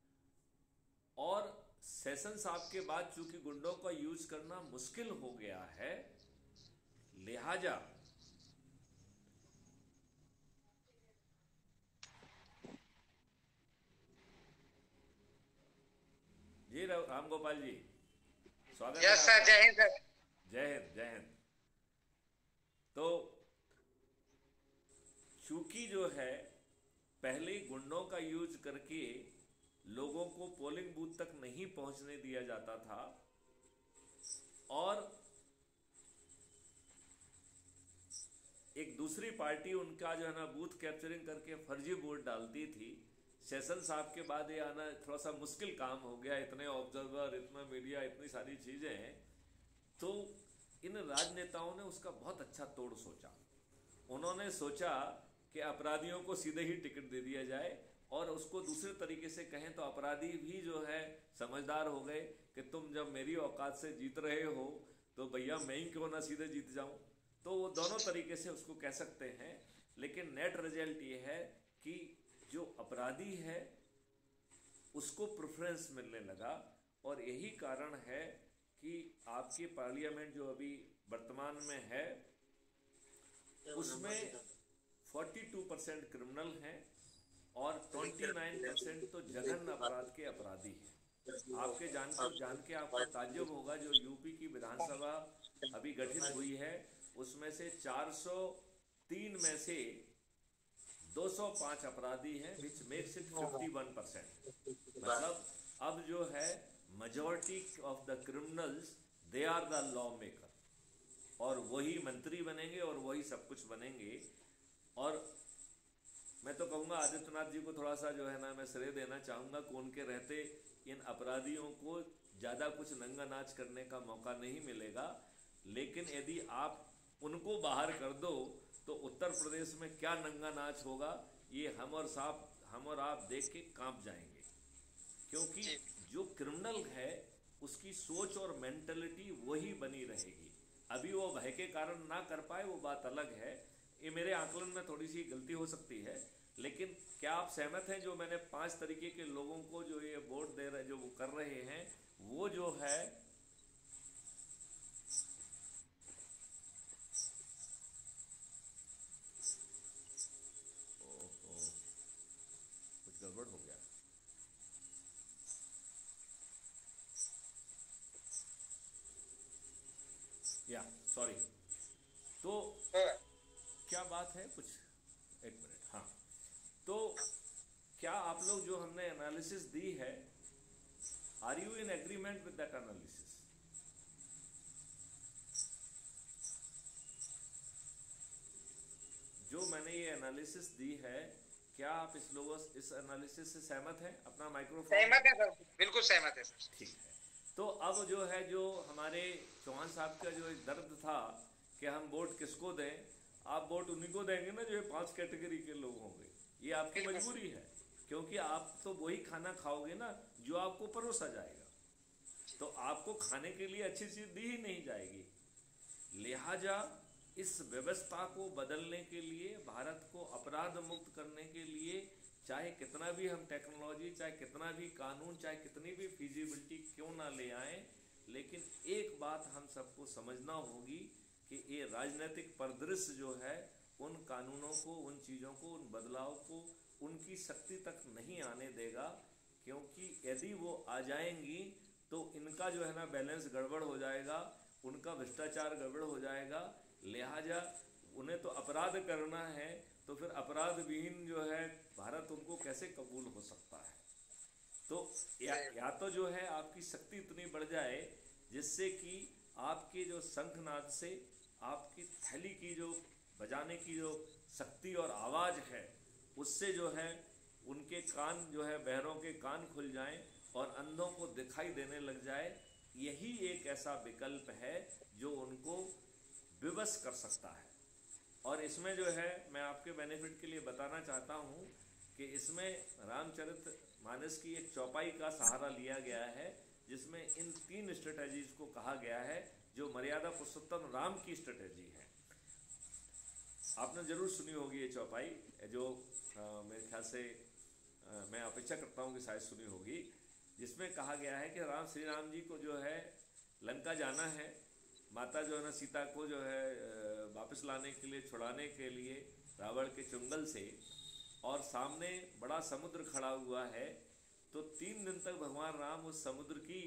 और सेशन साहब के बाद चूंकि गुंडों का यूज करना मुश्किल हो गया है, लिहाजा जी राम गोपाल जी, स्वागत है यस सर, जय हिंद सर। जय हिंद, जय हिंद। तो चूंकि जो है पहले गुंडों का यूज करके लोगों को पोलिंग बूथ तक नहीं पहुंचने दिया जाता था, और एक दूसरी पार्टी उनका जो है ना बूथ कैप्चरिंग करके फर्जी वोट डालती थी। सेशन साहब के बाद ये आना थोड़ा सा मुश्किल काम हो गया, इतने ऑब्जर्वर, इतना मीडिया, इतनी सारी चीजें हैं। तो इन राजनेताओं ने उसका बहुत अच्छा तोड़ सोचा। उन्होंने सोचा कि अपराधियों को सीधे ही टिकट दे दिया जाए, और उसको दूसरे तरीके से कहें तो अपराधी भी जो है समझदार हो गए कि तुम जब मेरी औकात से जीत रहे हो तो भैया मैं ही क्यों ना सीधे जीत जाऊं। तो वो दोनों तरीके से उसको कह सकते हैं, लेकिन नेट रिजल्ट ये है कि जो अपराधी है उसको प्रेफरेंस मिलने लगा। और यही कारण है कि आपकी पार्लियामेंट जो अभी वर्तमान में है उसमें बयालीस परसेंट क्रिमिनल हैं और उनतीस परसेंट तो जघन्य अपराध के अपराधी हैं। आपके जान को जान के आपको ताज्जुब होगा, जो यूपी की विधानसभा अभी गठित हुई है उसमें से चार सौ तीन में से दो सौ पाँच अपराधी हैं, विच मेक्स इट इक्यावन परसेंट। मतलब अब जो है majority of the criminals they are the law maker, और वही मंत्री बनेंगे और वही सब कुछ बनेंगे। और मैं तो कहूँगा आदित्यनाथ जी को थोड़ा सा जो है ना मैं श्रेय देना चाहूँगा कि उनके रहते इन अपराधियों को ज़्यादा कुछ नंगा नाच करने का मौका नहीं मिलेगा। लेकिन यदि आप उनको बाहर कर दो तो उत्तर प्रदेश में क्या नंगा नाच होगा ये हम और साहब हम और आप देख के कांप जाएंगे, क्योंकि जो क्रिमिनल है उसकी सोच और मेंटलिटी वही बनी रहेगी। अभी वो भय के कारण ना कर पाए वो बात अलग है, ये मेरे आकलन में थोड़ी सी गलती हो सकती है। लेकिन क्या आप सहमत हैं जो मैंने पांच तरीके के लोगों को जो ये वोट दे रहे जो वो कर रहे हैं वो जो है गड़बड़ हो गया। या सॉरी, तो क्या बात है कुछ एक मिनट। हाँ, तो क्या आप लोग जो हमने एनालिसिस दी है, are you in agreement with that analysis? जो मैंने ये एनालिसिस दी है, क्या आप इस लोगों इस एनालिसिस से सहमत हैं? अपना माइक्रोफोन। सहमत है सर, बिल्कुल सहमत है सर। ठीक है। तो अब जो है जो हमारे चौहान साहब का जो एक दर्द था कि हम वोट किसको दें, आप वोट उन्हीं को देंगे ना जो ये पांच कैटेगरी के लोग होंगे। ये आपकी मजबूरी है, क्योंकि आप तो वही खाना खाओगे ना जो आपको परोसा जाएगा, तो आपको खाने के लिए अच्छी चीज दी ही नहीं जाएगी। लिहाजा इस व्यवस्था को बदलने के लिए, भारत को अपराध मुक्त करने के लिए, चाहे कितना भी हम टेक्नोलॉजी, चाहे कितना भी कानून, चाहे कितनी भी फिजिबिलिटी क्यों ना ले आए, लेकिन एक बात हम सबको समझना होगी कि ये राजनीतिक परिदृश्य जो है उन कानूनों को, उन चीज़ों को, उन बदलाव को उनकी शक्ति तक नहीं आने देगा। क्योंकि यदि वो आ जाएंगी तो इनका जो है ना बैलेंस गड़बड़ हो जाएगा, उनका भ्रष्टाचार गड़बड़ हो जाएगा। लिहाजा उन्हें तो अपराध करना है, तो फिर अपराध विहीन जो है भारत उनको कैसे कबूल हो सकता है? तो या, या तो जो है आपकी शक्ति इतनी बढ़ जाए जिससे कि आपके जो शंखनाद से आपकी थैली की जो बजाने की जो शक्ति और आवाज़ है उससे जो है उनके कान जो है, बहरों के कान खुल जाएं और अंधों को दिखाई देने लग जाए। यही एक ऐसा विकल्प है जो उनको विवश कर सकता है। और इसमें जो है मैं आपके बेनिफिट के लिए बताना चाहता हूँ कि इसमें रामचरित मानस की एक चौपाई का सहारा लिया गया है, जिसमें इन तीन स्ट्रेटजीज को कहा गया है जो मर्यादा पुरुषोत्तम राम की स्ट्रेटजी है। आपने जरूर सुनी होगी ये चौपाई, जो आ, मेरे ख्याल से आ, मैं अपेक्षा करता हूँ कि शायद सुनी होगी, जिसमें कहा गया है कि राम श्री राम जी को जो है लंका जाना है, माता जो है ना सीता को जो है वापस लाने के लिए, छुड़ाने के लिए रावण के चुंगल से, और सामने बड़ा समुद्र खड़ा हुआ है। तो तीन दिन तक भगवान राम उस समुद्र की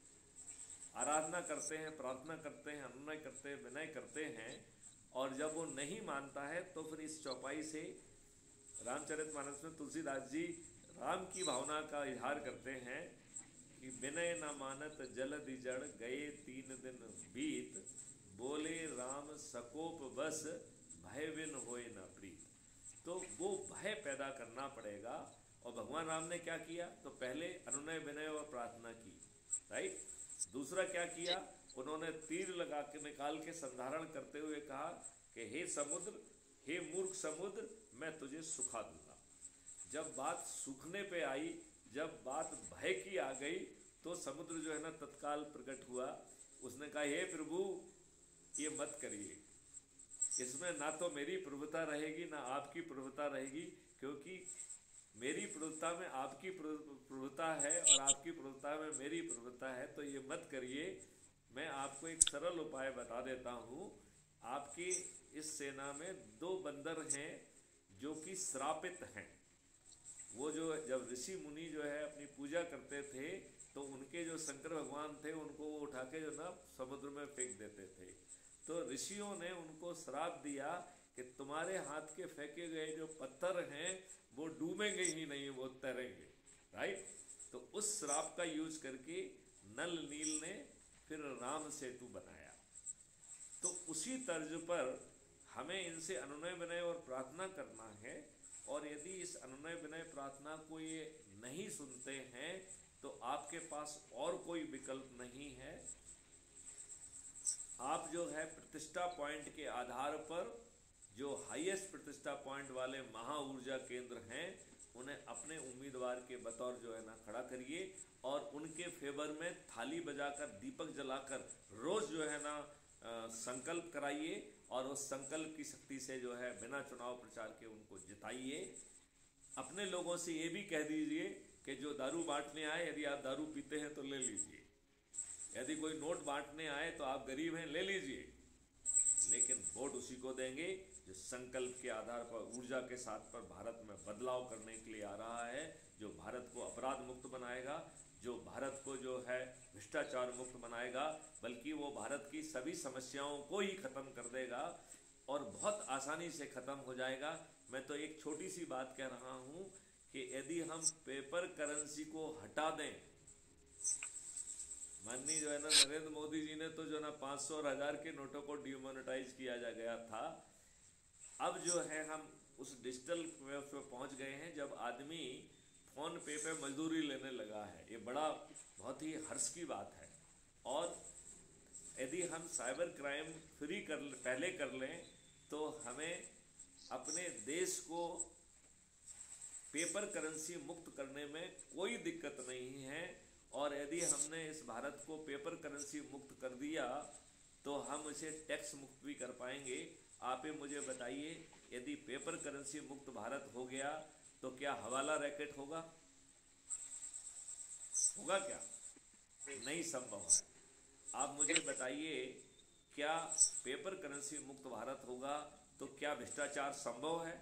आराधना करते हैं, प्रार्थना करते हैं, अनुनय करते हैं, विनय करते हैं, और जब वो नहीं मानता है तो फिर इस चौपाई से रामचरितमानस में तुलसीदास जी राम की भावना का इजहार करते हैं कि विनय न मानत जलधि जड़ गए तीन दिन बीत, बोले राम सकोप बस भय विन होए न प्रीत। तो वो भय पैदा करना पड़ेगा। और भगवान राम ने क्या किया? तो पहले अनुनय विनय और प्रार्थना की, राइट। दूसरा क्या किया? उन्होंने तीर लगा के निकाल के संधारण करते हुए कहा कि हे समुद्र, हे मूर्ख समुद्र, मैं तुझे सुखा दूंगा। जब बात सूखने पे आई, जब बात भय की आ गई, तो समुद्र जो है ना तत्काल प्रकट हुआ। उसने कहा हे प्रभु, ये मत करिए, इसमें ना तो मेरी प्रभुता रहेगी ना आपकी प्रभुता रहेगी, क्योंकि मेरी प्रभुता में आपकी प्रभुता है और आपकी प्रभुता में मेरी प्रभुता है, तो ये मत करिए। मैं आपको एक सरल उपाय बता देता हूँ। आपकी इस सेना में दो बंदर हैं जो कि श्रापित हैं। वो जो जब ऋषि मुनि जो है अपनी पूजा करते थे, तो उनके जो शंकर भगवान थे उनको वो उठा के जो ना समुद्र में फेंक देते थे। तो ऋषियों ने उनको श्राप दिया कि तुम्हारे हाथ के फेंके गए जो पत्थर हैं वो डूबेंगे ही नहीं, वो तैरेंगे, राइट। तो उस श्राप का यूज करके नल नील ने फिर राम सेतु बनाया। तो उसी तर्ज पर हमें इनसे अनुनय विनय और प्रार्थना करना है, और यदि इस अनुनय विनय प्रार्थना को ये नहीं सुनते हैं तो आपके पास और कोई विकल्प नहीं है। आप जो है प्रतिष्ठा पॉइंट के आधार पर जो हाईएस्ट प्रतिष्ठा पॉइंट वाले महा ऊर्जा केंद्र हैं, उन्हें अपने उम्मीदवार के बतौर जो है ना खड़ा करिए, और उनके फेवर में थाली बजाकर, दीपक जलाकर रोज जो है ना संकल्प कराइए, और उस संकल्प की शक्ति से जो है बिना चुनाव प्रचार के उनको जिताइए। अपने लोगों से ये भी कह दीजिए कि जो दारू बांटने आए, यदि आप दारू पीते हैं तो ले लीजिए, यदि कोई नोट बांटने आए तो आप गरीब हैं, ले लीजिए, लेकिन वोट उसी को देंगे जो संकल्प के आधार पर, ऊर्जा के साथ पर भारत में बदलाव करने के लिए आ रहा है, जो भारत को अपराध मुक्त बनाएगा, जो भारत को जो है भ्रष्टाचार मुक्त बनाएगा, बल्कि वो भारत की सभी समस्याओं को ही खत्म कर देगा, और बहुत आसानी से खत्म हो जाएगा। मैं तो एक छोटी सी बात कह रहा हूँ कि यदि हम पेपर करेंसी को हटा दें, माननीय जो है ना नरेंद्र मोदी जी ने तो जो ना पाँच सौ और हजार के नोटों को डिमोनेटाइज किया जा गया था। अब जो है हम उस डिजिटल वेव पे पहुंच गए हैं जब आदमी फोन पे पे मजदूरी लेने लगा है। ये बड़ा बहुत ही हर्ष की बात है। और यदि हम साइबर क्राइम फ्री कर पहले कर लें तो हमें अपने देश को पेपर करेंसी मुक्त करने में कोई दिक्कत नहीं है। और यदि हमने इस भारत को पेपर करेंसी मुक्त कर दिया तो हम इसे टैक्स मुक्त भी कर पाएंगे। आप ही मुझे बताइए, यदि पेपर करेंसी मुक्त भारत हो गया तो क्या हवाला रैकेट होगा? होगा क्या? नहीं संभव है। आप मुझे बताइए, क्या पेपर करेंसी मुक्त भारत होगा तो क्या भ्रष्टाचार संभव है?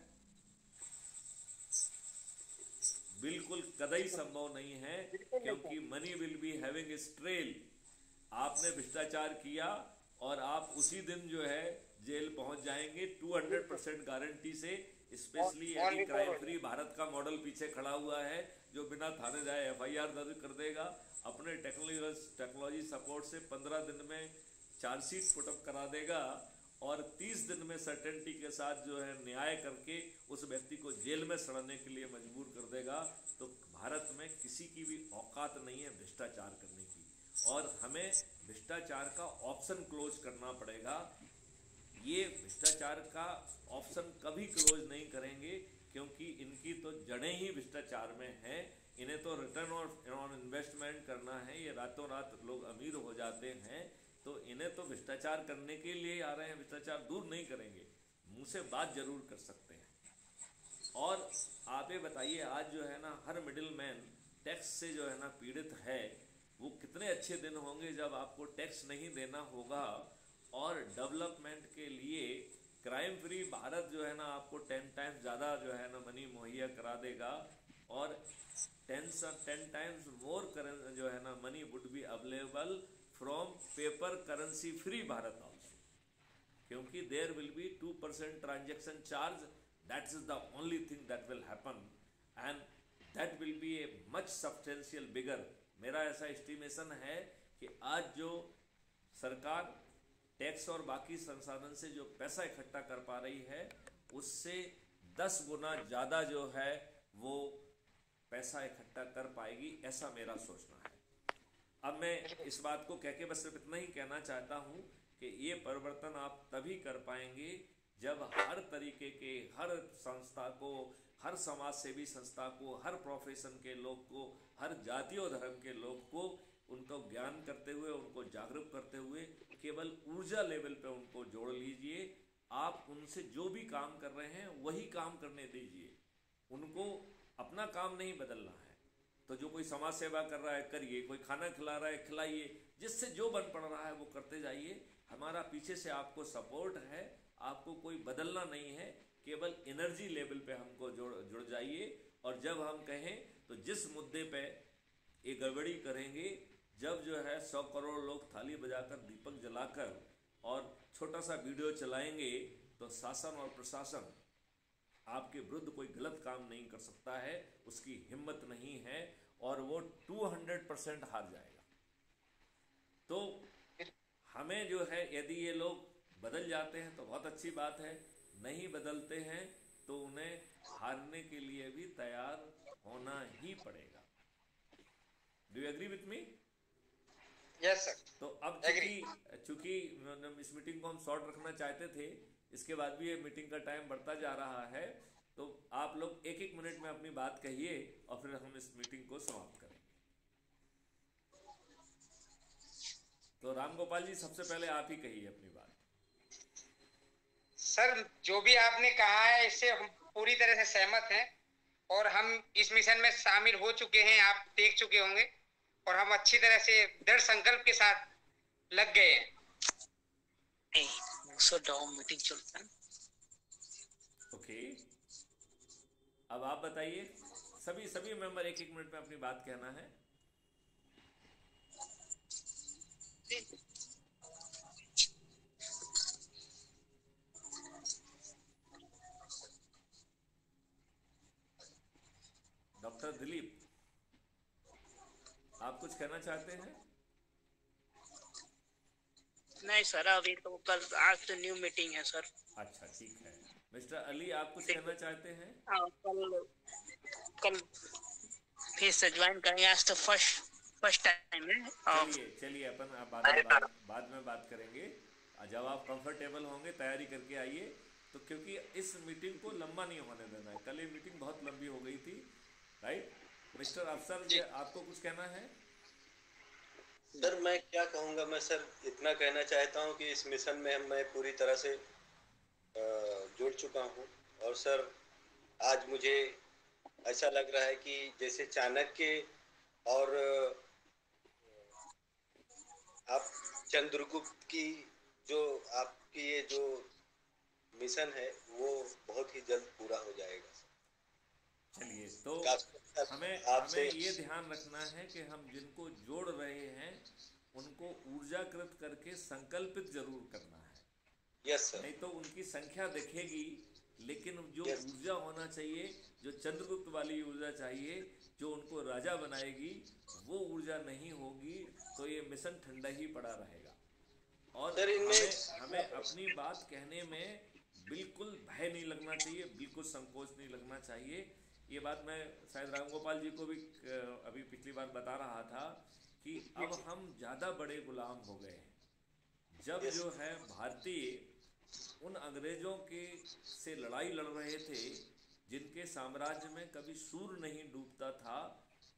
बिल्कुल कतई संभव नहीं है, क्योंकि money will be having its trail. आपने भ्रष्टाचार किया और आप उसी दिन जो है जेल पहुंच जाएंगे दो सौ परसेंट गारंटी से। स्पेशली यदि क्राइम फ्री भारत का मॉडल पीछे खड़ा हुआ है जो बिना थाने जाए एफ आई आर दर्ज कर देगा, अपने टेक्नोलॉजी टेक्नोलॉजी सपोर्ट से पंद्रह दिन में चार्जशीट पुटअप करा देगा और तीस दिन में सर्टेनिटी के साथ जो है न्याय करके उस व्यक्ति को जेल में सड़ने के लिए मजबूर कर देगा। तो भारत में किसी की भी औकात नहीं है भ्रष्टाचार करने की, और हमें भ्रष्टाचार का ऑप्शन क्लोज करना पड़ेगा। ये भ्रष्टाचार का ऑप्शन कभी क्लोज नहीं करेंगे, क्योंकि इनकी तो जड़ें ही भ्रष्टाचार में हैं। इन्हें तो रिटर्न ऑन इन्वेस्टमेंट करना है, ये रातों रात लोग अमीर हो जाते हैं, तो इन्हें तो भ्रष्टाचार करने के लिए आ रहे हैं, भ्रष्टाचार दूर नहीं करेंगे, मुंह से बात जरूर कर सकते हैं। और आप ये बताइए, आज जो है ना हर मिडिल मैन टैक्स से जो है ना पीड़ित है, वो कितने अच्छे दिन होंगे जब आपको टैक्स नहीं देना होगा और डेवलपमेंट के लिए क्राइम फ्री भारत जो है ना आपको टेन टाइम्स ज़्यादा जो है ना मनी मुहैया करा देगा, और टेन टेन टाइम्स मोर करें जो है ना money would be available from paper currency free Bharat also, क्योंकि there will be two percent transaction charge, that is the only thing that will happen and that will be a much substantial bigger. मेरा ऐसा estimation है कि आज जो सरकार tax और बाकी संसाधन से जो पैसा इकट्ठा कर पा रही है, उससे दस गुना ज़्यादा जो है वो पैसा इकट्ठा कर पाएगी, ऐसा मेरा सोचना है। अब मैं इस बात को कह के बस सिर्फ इतना ही कहना चाहता हूँ कि ये परिवर्तन आप तभी कर पाएंगे जब हर तरीके के, हर संस्था को, हर समाज सेवी संस्था को, हर प्रोफेशन के लोग को, हर जाति और धर्म के लोग को, उनको ज्ञान करते हुए, उनको जागरूक करते हुए केवल ऊर्जा लेवल पे उनको जोड़ लीजिए। आप उनसे जो भी काम कर रहे हैं वही काम करने दीजिए, उनको अपना काम नहीं बदलना है। तो जो कोई समाज सेवा कर रहा है करिए, कोई खाना खिला रहा है खिलाइए, जिससे जो बन पड़ रहा है वो करते जाइए। हमारा पीछे से आपको सपोर्ट है, आपको कोई बदलना नहीं है, केवल एनर्जी लेवल पे हमको जुड़ जुड़ जाइए। और जब हम कहें तो जिस मुद्दे पे ये गड़बड़ी करेंगे, जब जो है सौ करोड़ लोग थाली बजाकर दीपक जलाकर और छोटा सा वीडियो चलाएंगे, तो शासन और प्रशासन आपके विरुद्ध कोई गलत काम नहीं कर सकता है, उसकी हिम्मत नहीं है, और वो दो सौ परसेंट हार जाएगा। तो हमें जो है, यदि ये लोग बदल जाते हैं तो बहुत अच्छी बात है, नहीं बदलते हैं तो उन्हें हारने के लिए भी तैयार होना ही पड़ेगा। Do you agree with me? Yes sir. तो अब चूंकि चूंकि इस मीटिंग को हम शॉर्ट रखना चाहते थे, इसके बाद भी ये मीटिंग का टाइम बढ़ता जा रहा है, तो आप लोग एक एक मिनट में अपनी बात कहिए और फिर हम इस मीटिंग को समाप्त करेंगे। तो राम गोपाल जी, सबसे पहले आप ही कहिए अपनी बात। सर, जो भी आपने कहा है इससे हम पूरी तरह से सहमत हैं, और हम इस मिशन में शामिल हो चुके हैं, आप देख चुके होंगे, और हम अच्छी तरह से दृढ़ संकल्प के साथ लग गए हैं। सो डाउन मीटिंग चलता है। ओके, अब आप बताइए, सभी सभी मेंबर एक एक मिनट में अपनी बात कहना है। डॉक्टर दिलीप, आप कुछ कहना चाहते हैं? नहीं सर, अभी तो कल, आज तो न्यू मीटिंग है सर। अच्छा, ठीक है। मिस्टर अली, आप कुछ कहना चाहते हैं? आ, कल कल फिर से ज्वाइन करेंगे, आज तो फर्स्ट फर्स्ट टाइम है। चलिए चलिए अपन बाद में बात, बाद में बात करेंगे। जब आप कंफर्टेबल होंगे तैयारी करके आइए, तो क्योंकि इस मीटिंग को लंबा नहीं होने देना है। कल ये मीटिंग बहुत लंबी हो गई थी, राइट? मिस्टर अफसर जी, आपको कुछ कहना है? सर, मैं क्या कहूँगा, मैं सर इतना कहना चाहता हूँ कि इस मिशन में मैं पूरी तरह से जुड़ चुका हूँ, और सर आज मुझे ऐसा लग रहा है कि जैसे चाणक्य और आप चंद्रगुप्त की जो आपकी ये जो मिशन है वो बहुत ही जल्द पूरा हो जाएगा। चलिए, तो हमें हमें ये ध्यान रखना है कि हम जिनको जोड़ रहे हैं उनको ऊर्जाकृत करके संकल्पित जरूर करना है। Yes sir. नहीं तो उनकी संख्या दिखेगी, लेकिन जो yes. ऊर्जा होना चाहिए, जो चंद्रगुप्त वाली ऊर्जा चाहिए, जो उनको राजा बनाएगी, वो ऊर्जा नहीं होगी तो ये मिशन ठंडा ही पड़ा रहेगा। और हमें हमें अपनी बात कहने में बिल्कुल भय नहीं लगना चाहिए, बिल्कुल संकोच नहीं लगना चाहिए। ये बात मैं शायद राम गोपाल जी को भी अभी पिछली बार बता रहा था कि अब हम ज़्यादा बड़े गुलाम हो गए हैं। जब जो है भारतीय उन अंग्रेजों के से लड़ाई लड़ रहे थे जिनके साम्राज्य में कभी सूर्य नहीं डूबता था,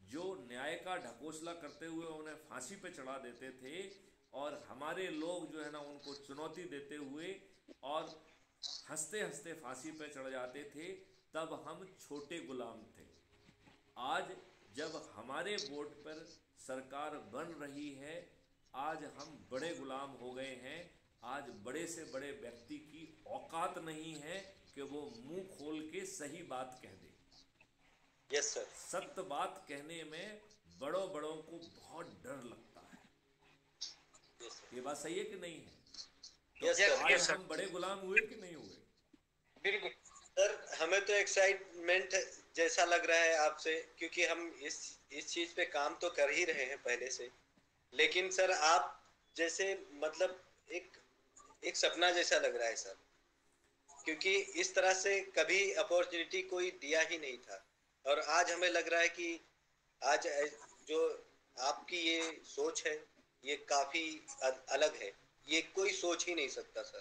जो न्याय का ढकोसला करते हुए उन्हें फांसी पे चढ़ा देते थे, और हमारे लोग जो है ना उनको चुनौती देते हुए और हंसते हंसते फांसी पे चढ़ जाते थे, तब हम छोटे गुलाम थे। आज जब हमारे वोट पर सरकार बन रही है, आज हम बड़े गुलाम हो गए हैं। आज बड़े से बड़े व्यक्ति की औकात नहीं है कि वो मुंह खोल के सही बात कह दे। Yes sir. सत्य बात कहने में बड़ों बड़ों को बहुत डर लगता है। yes, ये बात सही है कि नहीं है? यस तो सर। आज हम बड़े गुलाम हुए कि नहीं हुए? बिल्कुल सर, हमें तो एक्साइटमेंट जैसा लग रहा है आपसे, क्योंकि हम इस इस चीज पे काम तो कर ही रहे हैं पहले से। लेकिन सर आप जैसे मतलब एक एक सपना जैसा लग रहा है सर, क्योंकि इस तरह से कभी अपॉर्चुनिटी कोई दिया ही नहीं था। और आज हमें लग रहा है कि आज जो आपकी ये सोच है ये काफी अलग है, ये कोई सोच ही नहीं सकता सर।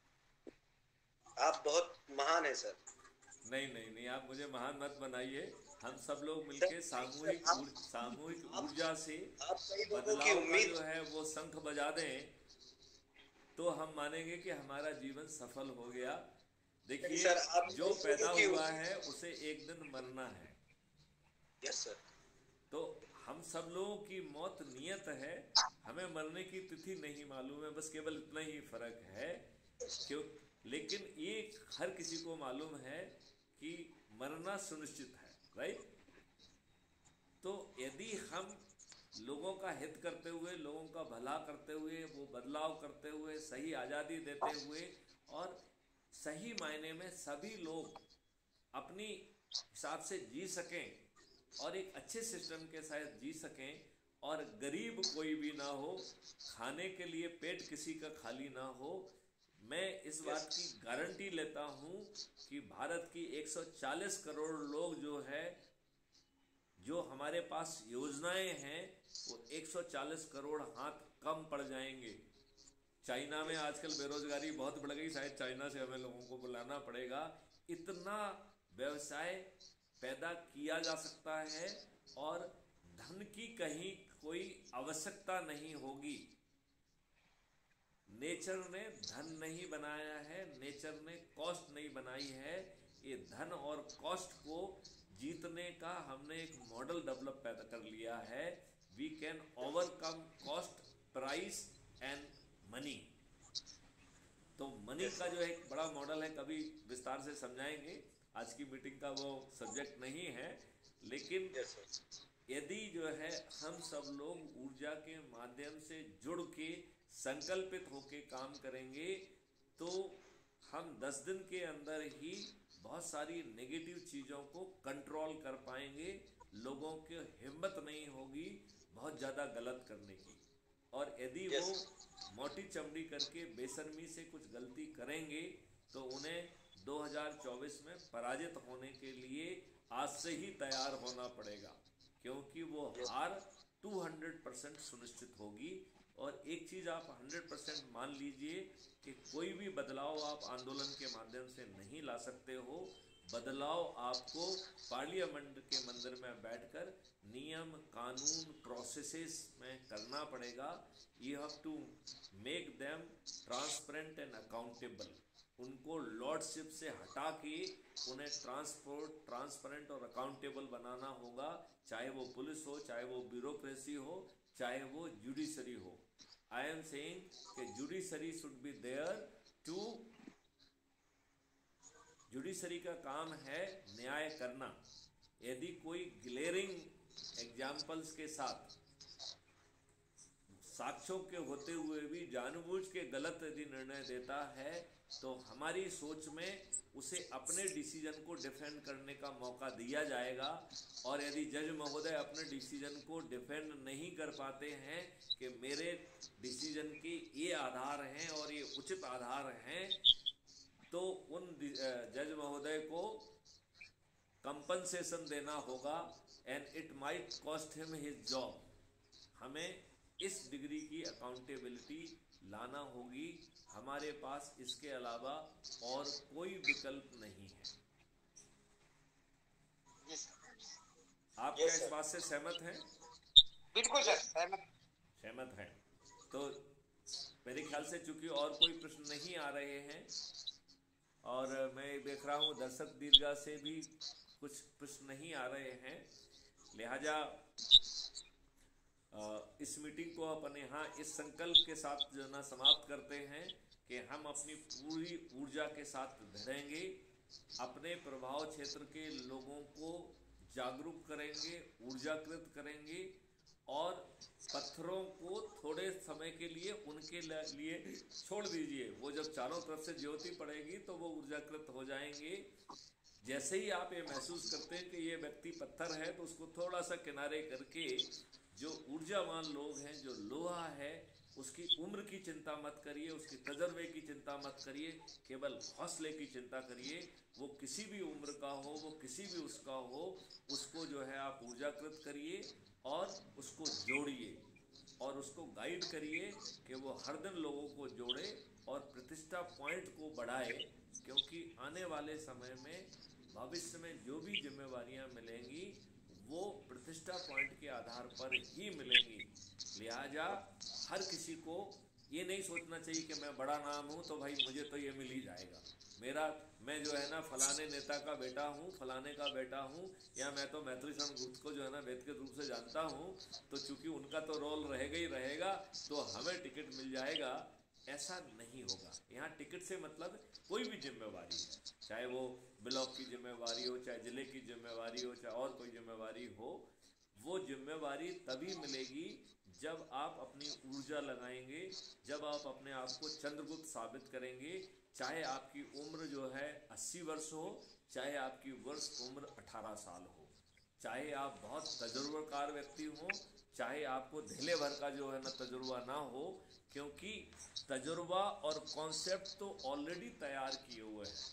आप बहुत महान है सर। नहीं नहीं नहीं, आप मुझे महान मत बनाइए। हम सब लोग मिलके सामूहिक ऊर- सामूहिक ऊर्जा से आप कई लोगों की बदलाव का उम्मीद जो है वो शंख बजा दें, तो हम मानेंगे कि हमारा जीवन सफल हो गया। देखिए सर, आप जो कई पैदा लोगों की हुआ उम्मीद- है उसे एक दिन मरना है। Yes sir. तो हम सब लोगों की मौत नियत है, हमें मरने की तिथि नहीं मालूम है, बस केवल इतना ही फर्क है। क्यों? लेकिन ये हर किसी को मालूम है कि मरना सुनिश्चित है, राइट? तो यदि हम लोगों का हित करते हुए, लोगों का भला करते हुए, वो बदलाव करते हुए, सही आज़ादी देते हुए और सही मायने में सभी लोग अपनी हिसाब से जी सकें और एक अच्छे सिस्टम के साथ जी सकें, और गरीब कोई भी ना हो, खाने के लिए पेट किसी का खाली ना हो, मैं इस बात की गारंटी लेता हूं कि भारत की एक सौ चालीस करोड़ लोग जो है, जो हमारे पास योजनाएं हैं, वो एक सौ चालीस करोड़ हाथ कम पड़ जाएंगे। चाइना में आजकल बेरोजगारी बहुत बढ़ गई, शायद चाइना से हमें लोगों को बुलाना पड़ेगा। इतना व्यवसाय पैदा किया जा सकता है और धन की कहीं कोई आवश्यकता नहीं होगी। नेचर ने धन नहीं बनाया है, नेचर ने कॉस्ट नहीं बनाई है। ये धन और कॉस्ट को जीतने का हमने एक मॉडल डेवलप पैदा कर लिया है। We can overcome cost, price and money. तो मनी का जो एक बड़ा मॉडल है, कभी विस्तार से समझाएंगे, आज की मीटिंग का वो सब्जेक्ट नहीं है। लेकिन यदि जो है हम सब लोग ऊर्जा के माध्यम से जुड़ के संकल्पित होके काम करेंगे, तो हम दस दिन के अंदर ही बहुत सारी नेगेटिव चीज़ों को कंट्रोल कर पाएंगे। लोगों की हिम्मत नहीं होगी बहुत ज़्यादा गलत करने की, और यदि yes. वो मोटी चमड़ी करके बेशर्मी से कुछ गलती करेंगे तो उन्हें दो हज़ार चौबीस में पराजित होने के लिए आज से ही तैयार होना पड़ेगा, क्योंकि वो हार दो सौ परसेंट सुनिश्चित होगी। और एक चीज़ आप सौ परसेंट मान लीजिए कि कोई भी बदलाव आप आंदोलन के माध्यम से नहीं ला सकते हो। बदलाव आपको पार्लियामेंट के मंदिर में बैठकर नियम, कानून, प्रोसेसेस में करना पड़ेगा। You have to make them transparent and accountable. उनको लॉर्डशिप से हटा के उन्हें ट्रांसपोर्ट ट्रांसपेरेंट और अकाउंटेबल बनाना होगा, चाहे वो पुलिस हो, चाहे वो ब्यूरोक्रेसी हो, चाहे वो जुडिशरी हो। आई एम सेइंग कि judiciary should be there to judiciary का काम है न्याय करना। यदि कोई ग्लेरिंग एग्जाम्पल्स के साथ साक्ष्यों के होते हुए भी जानबूझ के गलत यदि निर्णय देता है, तो हमारी सोच में उसे अपने डिसीजन को डिफेंड करने का मौका दिया जाएगा। और यदि जज महोदय अपने डिसीजन को डिफेंड नहीं कर पाते हैं कि मेरे डिसीजन के ये आधार हैं और ये उचित आधार हैं, तो उन जज महोदय को कंपनसेशन देना होगा, and it might cost him his job. हमें इस डिग्री की अकाउंटेबिलिटी लाना होगी। हमारे पास इसके अलावा और कोई विकल्प नहीं है। आप Yes, क्या इस sir. बात से सहमत हैं? बिल्कुल सर, सहमत। सहमत हैं। तो मेरे ख्याल से चूंकि और कोई प्रश्न नहीं आ रहे हैं और मैं देख रहा हूँ दर्शक दीर्घा से भी कुछ प्रश्न नहीं आ रहे हैं, लिहाजा इस मीटिंग को अपन यहाँ इस संकल्प के साथ जो ना समाप्त करते हैं कि हम अपनी पूरी ऊर्जा के साथ भिड़ेंगे, अपने प्रभाव क्षेत्र के लोगों को जागरूक करेंगे, ऊर्जाकृत करेंगे और पत्थरों को थोड़े समय के लिए उनके लिए छोड़ दीजिए। वो जब चारों तरफ से ज्योति पड़ेगी तो वो ऊर्जाकृत हो जाएंगे। जैसे ही आप ये महसूस करते हैं कि ये व्यक्ति पत्थर है तो उसको थोड़ा सा किनारे करके जो ऊर्जावान लोग हैं, जो लोहा है, उसकी उम्र की चिंता मत करिए, उसके तजर्बे की चिंता मत करिए, केवल हौसले की चिंता करिए। वो किसी भी उम्र का हो, वो किसी भी उसका हो, उसको जो है आप ऊर्जाकृत करिए और उसको जोड़िए और उसको गाइड करिए कि वो हर दिन लोगों को जोड़े और प्रतिष्ठा पॉइंट को बढ़ाए, क्योंकि आने वाले समय में भविष्य में जो भी जिम्मेवारियां मिलेंगी वो प्रतिष्ठा पॉइंट के आधार पर ही मिलेंगी। लिहाजा हर किसी को ये नहीं सोचना चाहिए कि मैं बड़ा नाम हूँ तो भाई मुझे तो ये मिल ही जाएगा, मेरा मैं जो है ना फलाने नेता का बेटा हूँ, फलाने का बेटा हूँ, या मैं तो मैत्री शरण गुप्त को जो है ना व्यक्तिगत रूप से जानता हूँ तो चूंकि उनका तो रोल रहेगा ही रहेगा तो हमें टिकट मिल जाएगा। ऐसा नहीं होगा। यहाँ टिकट से मतलब कोई भी जिम्मेवारी है, चाहे वो ब्लॉक की जिम्मेवारी हो, चाहे जिले की जिम्मेवारी हो, चाहे और कोई जिम्मेवारी हो, वो जिम्मेवारी तभी मिलेगी जब आप अपनी ऊर्जा लगाएंगे, जब आप अपने आप को चंद्रगुप्त साबित करेंगे। चाहे आपकी उम्र जो है अस्सी वर्ष हो, चाहे आपकी वर्ष उम्र अठारह साल हो, चाहे आप बहुत तजुर्बाकार व्यक्ति हो, चाहे आपको ढेले भर का जो है ना तजुर्बा ना हो, क्योंकि तजुर्बा और कॉन्सेप्ट तो ऑलरेडी तैयार किए हुए हैं।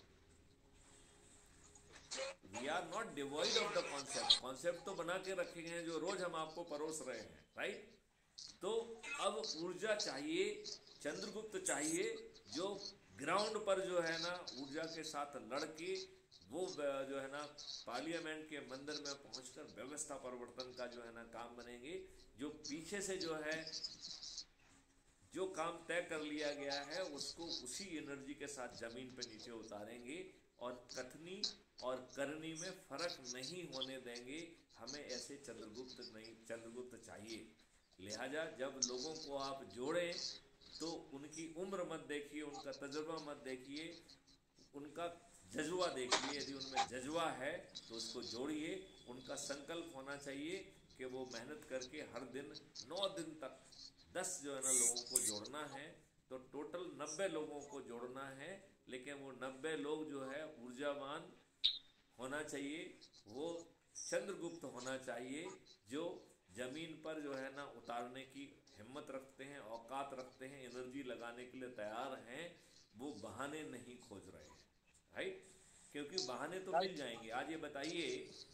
We are not devoid of the concept. Concept तो बना के रखे गए हैं जो रोज हम आपको परोस रहे हैं, राइट। तो अब ऊर्जा चाहिए, चंद्रगुप्त चाहिए, जो ग्राउंड पर जो है ना ऊर्जा के साथ लड़के वो जो है ना पार्लियामेंट के मंदिर में पहुंचकर व्यवस्था परिवर्तन का जो है ना काम बनेंगे। जो पीछे से जो है जो काम तय कर लिया गया है उसको उसी एनर्जी के साथ जमीन पे नीचे उतारेंगे और कथनी और करनी में फर्क नहीं होने देंगे। हमें ऐसे चंद्रगुप्त नहीं, चंद्रगुप्त चाहिए। लिहाजा जब लोगों को आप जोड़ें तो उनकी उम्र मत देखिए, उनका तजुर्बा मत देखिए, उनका जज्बा देखिए। यदि उनमें जज्बा है तो उसको जोड़िए। उनका संकल्प होना चाहिए कि वो मेहनत करके हर दिन नौ दिन तक दस जो है ना लोगों को जोड़ना है, तो टोटल नब्बे लोगों को जोड़ना है। लेकिन वो नब्बे लोग जो है ऊर्जावान होना चाहिए, वो चंद्रगुप्त होना चाहिए, जो जमीन पर जो है ना उतारने की हिम्मत रखते हैं, औकात रखते हैं, एनर्जी लगाने के लिए तैयार हैं। वो बहाने नहीं खोज रहे हैं, राइट। क्योंकि बहाने तो मिल जाएंगे। आज ये बताइए,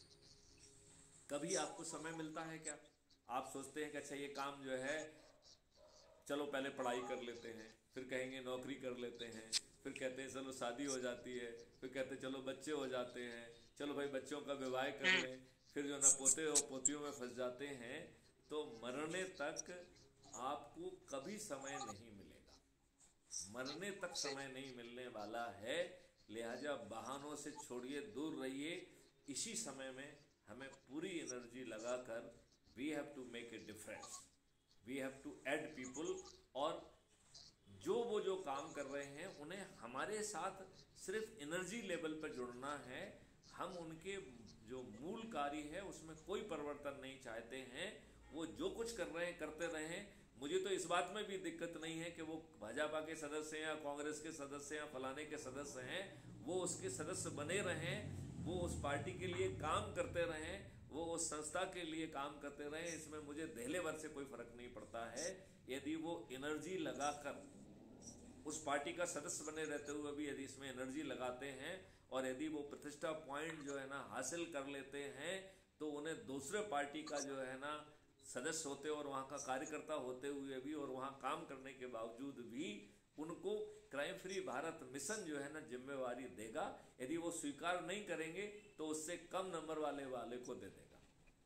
कभी आपको समय मिलता है क्या? आप सोचते हैं कि अच्छा ये काम जो है चलो पहले पढ़ाई कर लेते हैं, फिर कहेंगे नौकरी कर लेते हैं, फिर कहते हैं चलो शादी हो जाती है, फिर कहते हैं चलो बच्चे हो जाते हैं, चलो भाई बच्चों का विवाह कर लें, फिर जो ना पोते और पोतियों में फंस जाते हैं। तो मरने तक आपको कभी समय नहीं मिलेगा, मरने तक समय नहीं मिलने वाला है। लिहाजा बहानों से छोड़िए, दूर रहिए। इसी समय में हमें पूरी एनर्जी लगाकर we have to make a difference, we have to add people. और जो वो जो काम कर रहे हैं उन्हें हमारे साथ सिर्फ एनर्जी लेवल पर जुड़ना है। हम उनके जो मूल कार्य है उसमें कोई परिवर्तन नहीं चाहते हैं। वो जो कुछ कर रहे हैं करते रहे। मुझे तो इस बात में भी दिक्कत नहीं है कि वो भाजपा के सदस्य हैं या कांग्रेस के सदस्य हैं, फलाने के सदस्य हैं, वो उसके सदस्य बने रहें, वो उस पार्टी के लिए काम करते रहें, वो उस संस्था के लिए काम करते रहें। इसमें मुझे दहले भर से कोई फर्क नहीं पड़ता है। यदि वो एनर्जी लगाकर उस पार्टी का सदस्य बने रहते हुए भी यदि इसमें एनर्जी लगाते हैं और यदि वो प्रतिष्ठा पॉइंट जो है ना हासिल कर लेते हैं, तो उन्हें दूसरे पार्टी का जो है ना सदस्य होते और वहाँ का कार्यकर्ता होते हुए भी और वहाँ काम करने के बावजूद भी उनको क्राइम फ्री भारत मिशन जो है ना जिम्मेवारी देगा। यदि वो स्वीकार नहीं करेंगे तो उससे कम नंबर वाले वाले को दे देगा।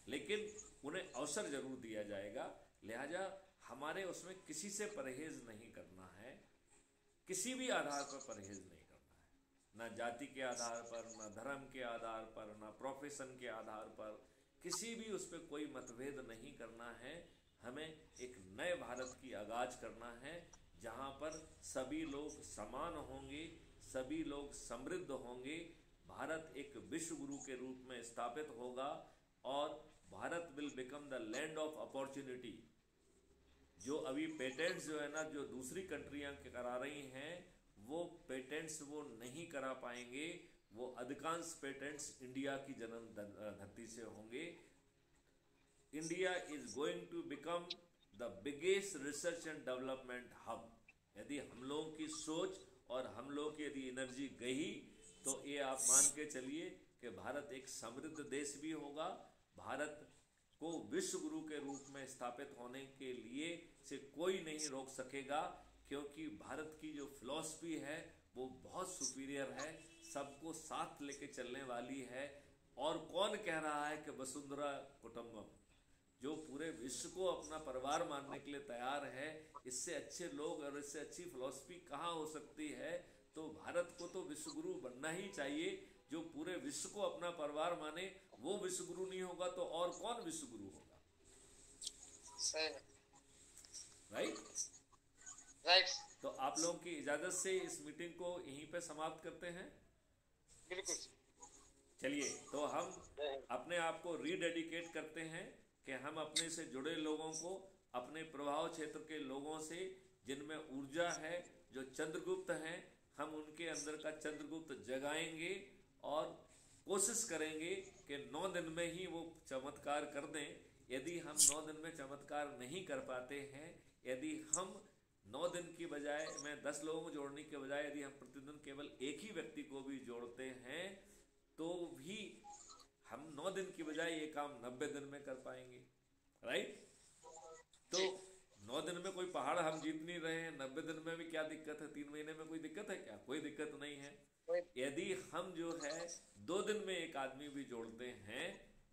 लेकिन उन्हें अवसर जरूर दिया जाएगा। लिहाजा हमारे उसमें किसी से परहेज नहीं करना है, किसी भी आधार पर परहेज नहीं करना है, ना जाति के आधार पर, ना धर्म के आधार पर, ना प्रोफेशन के आधार पर, किसी भी उस पर कोई मतभेद नहीं करना है। हमें एक नए भारत की आगाज करना है जहाँ पर सभी लोग समान होंगे, सभी लोग समृद्ध होंगे, भारत एक विश्व गुरु के रूप में स्थापित होगा और Bharat will become the land of opportunity. जो अभी पेटेंट्स जो है ना, जो दूसरी कंट्रियां करा रही हैं, वो पेटेंट्स वो नहीं करा पाएंगे। वो अधिकांश पेटेंट्स इंडिया की जन्म धरती से होंगे। India is going to become the biggest research and development hub. यदि हम लोगों की सोच और हम लोगों की यदि एनर्जी गई तो ये आप मान के चलिए कि भारत एक समृद्ध देश भी होगा। भारत को विश्व गुरु के रूप में स्थापित होने के लिए से कोई नहीं रोक सकेगा, क्योंकि भारत की जो फिलॉसफी है वो बहुत सुपीरियर है, सबको साथ लेके चलने वाली है। और कौन कह रहा है कि वसुंधरा कुटुंबम, जो पूरे विश्व को अपना परिवार मानने के लिए तैयार है, इससे अच्छे लोग और इससे अच्छी फिलॉसफी कहाँ हो सकती है। तो भारत को तो विश्व गुरु बनना ही चाहिए। जो पूरे विश्व को अपना परिवार माने वो विश्व गुरु नहीं होगा तो और कौन विश्व गुरु होगा? Right right. तो आप लोगों की इजाजत से इस मीटिंग को यहीं पे समाप्त करते हैं। बिल्कुल। चलिए, तो हम अपने आप को रीडेडिकेट करते हैं कि हम अपने से जुड़े लोगों को, अपने प्रभाव क्षेत्र के लोगों से जिनमें ऊर्जा है, जो चंद्रगुप्त हैं, हम उनके अंदर का चंद्रगुप्त जगाएंगे और कोशिश करेंगे कि नौ दिन में ही वो चमत्कार कर दें। यदि हम नौ दिन में चमत्कार नहीं कर पाते हैं, यदि हम नौ दिन की बजाय में दस लोगों को जोड़ने के बजाय यदि हम प्रतिदिन केवल एक ही व्यक्ति को भी जोड़ते हैं तो भी हम नौ दिन की बजाय ये काम नब्बे दिन में कर पाएंगे। राइट। तो नौ दिन में कोई पहाड़ हम जीत नहीं रहे हैं, नब्बे दिन में भी क्या दिक्कत है? तीन महीने में कोई दिक्कत है क्या? कोई दिक्कत नहीं है। यदि हम जो है दो दिन में एक आदमी भी जोड़ते हैं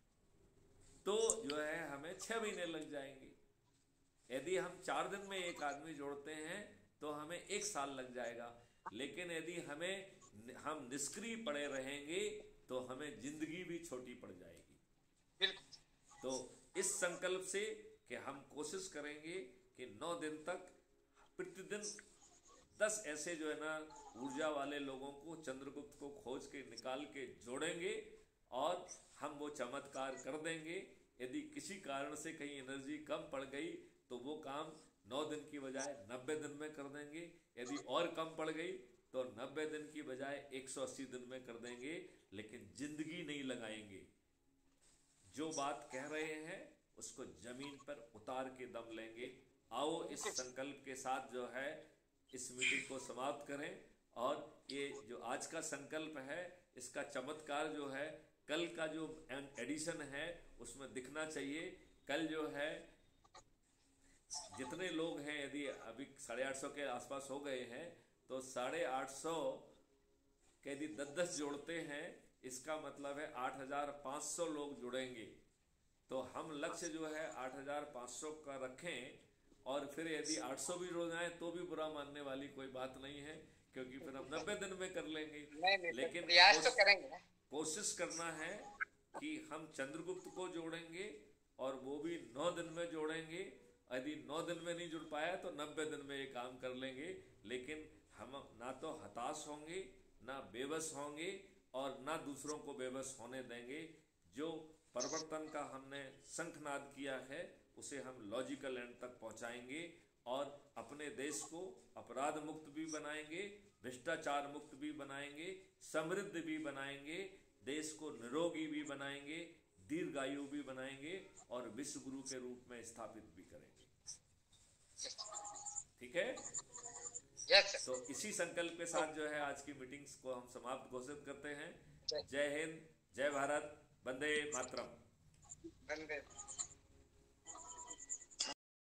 तो जो है हमें छह महीने लग जाएंगे। यदि हम चार दिन में एक आदमी जोड़ते हैं तो हमें एक साल लग जाएगा। लेकिन यदि हमें हम निष्क्रिय पड़े रहेंगे तो हमें जिंदगी भी छोटी पड़ जाएगी। तो इस संकल्प से कि हम कोशिश करेंगे कि नौ दिन तक प्रतिदिन दस ऐसे जो है ना ऊर्जा वाले लोगों को, चंद्रगुप्त को खोज के निकाल के जोड़ेंगे और हम वो चमत्कार कर देंगे। यदि किसी कारण से कहीं एनर्जी कम पड़ गई तो वो काम नौ दिन की बजाय नब्बे दिन में कर देंगे। यदि और कम पड़ गई तो नब्बे दिन की बजाय एक सौ अस्सी दिन में कर देंगे, लेकिन जिंदगी नहीं लगाएंगे। जो बात कह रहे हैं उसको जमीन पर उतार के दम लेंगे। आओ इस संकल्प के साथ जो है इस मीटिंग को समाप्त करें। और ये जो आज का संकल्प है इसका चमत्कार जो है कल का जो एडिशन है उसमें दिखना चाहिए। कल जो है जितने लोग हैं, यदि अभी साढ़े आठ सौ के आसपास हो गए हैं तो साढ़े आठ सौ के यदि दस दस जोड़ते हैं, इसका मतलब है आठ हजार पाँच सौ लोग जुड़ेंगे। तो हम लक्ष्य जो है आठ हजार पाँच सौ का रखें और फिर यदि आठ सौ भी हो जाए तो भी बुरा मानने वाली कोई बात नहीं है, क्योंकि फिर हम नब्बे दिन में कर लेंगे। लेकिन प्रयास तो करेंगे। कोशिश करना है कि हम चंद्रगुप्त को जोड़ेंगे और वो भी नौ दिन में जोड़ेंगे। यदि नौ दिन में नहीं जुड़ पाया तो नब्बे दिन में ये काम कर लेंगे। लेकिन हम ना तो हताश होंगे, ना बेबस होंगे और ना दूसरों को बेबस होने देंगे। जो परिवर्तन का हमने शंखनाद किया है उसे हम लॉजिकल एंड तक पहुंचाएंगे और अपने देश को अपराध मुक्त भी बनाएंगे, भ्रष्टाचार मुक्त भी बनाएंगे, समृद्ध भी बनाएंगे, देश को निरोगी भी बनाएंगे, दीर्घायु भी बनाएंगे और विश्व गुरु के रूप में स्थापित भी करेंगे। ठीक है। yes, तो इसी संकल्प के साथ जो है आज की मीटिंग्स को हम समाप्त घोषित करते हैं। जय हिंद, जय भारत, वंदे मातरम। वंदे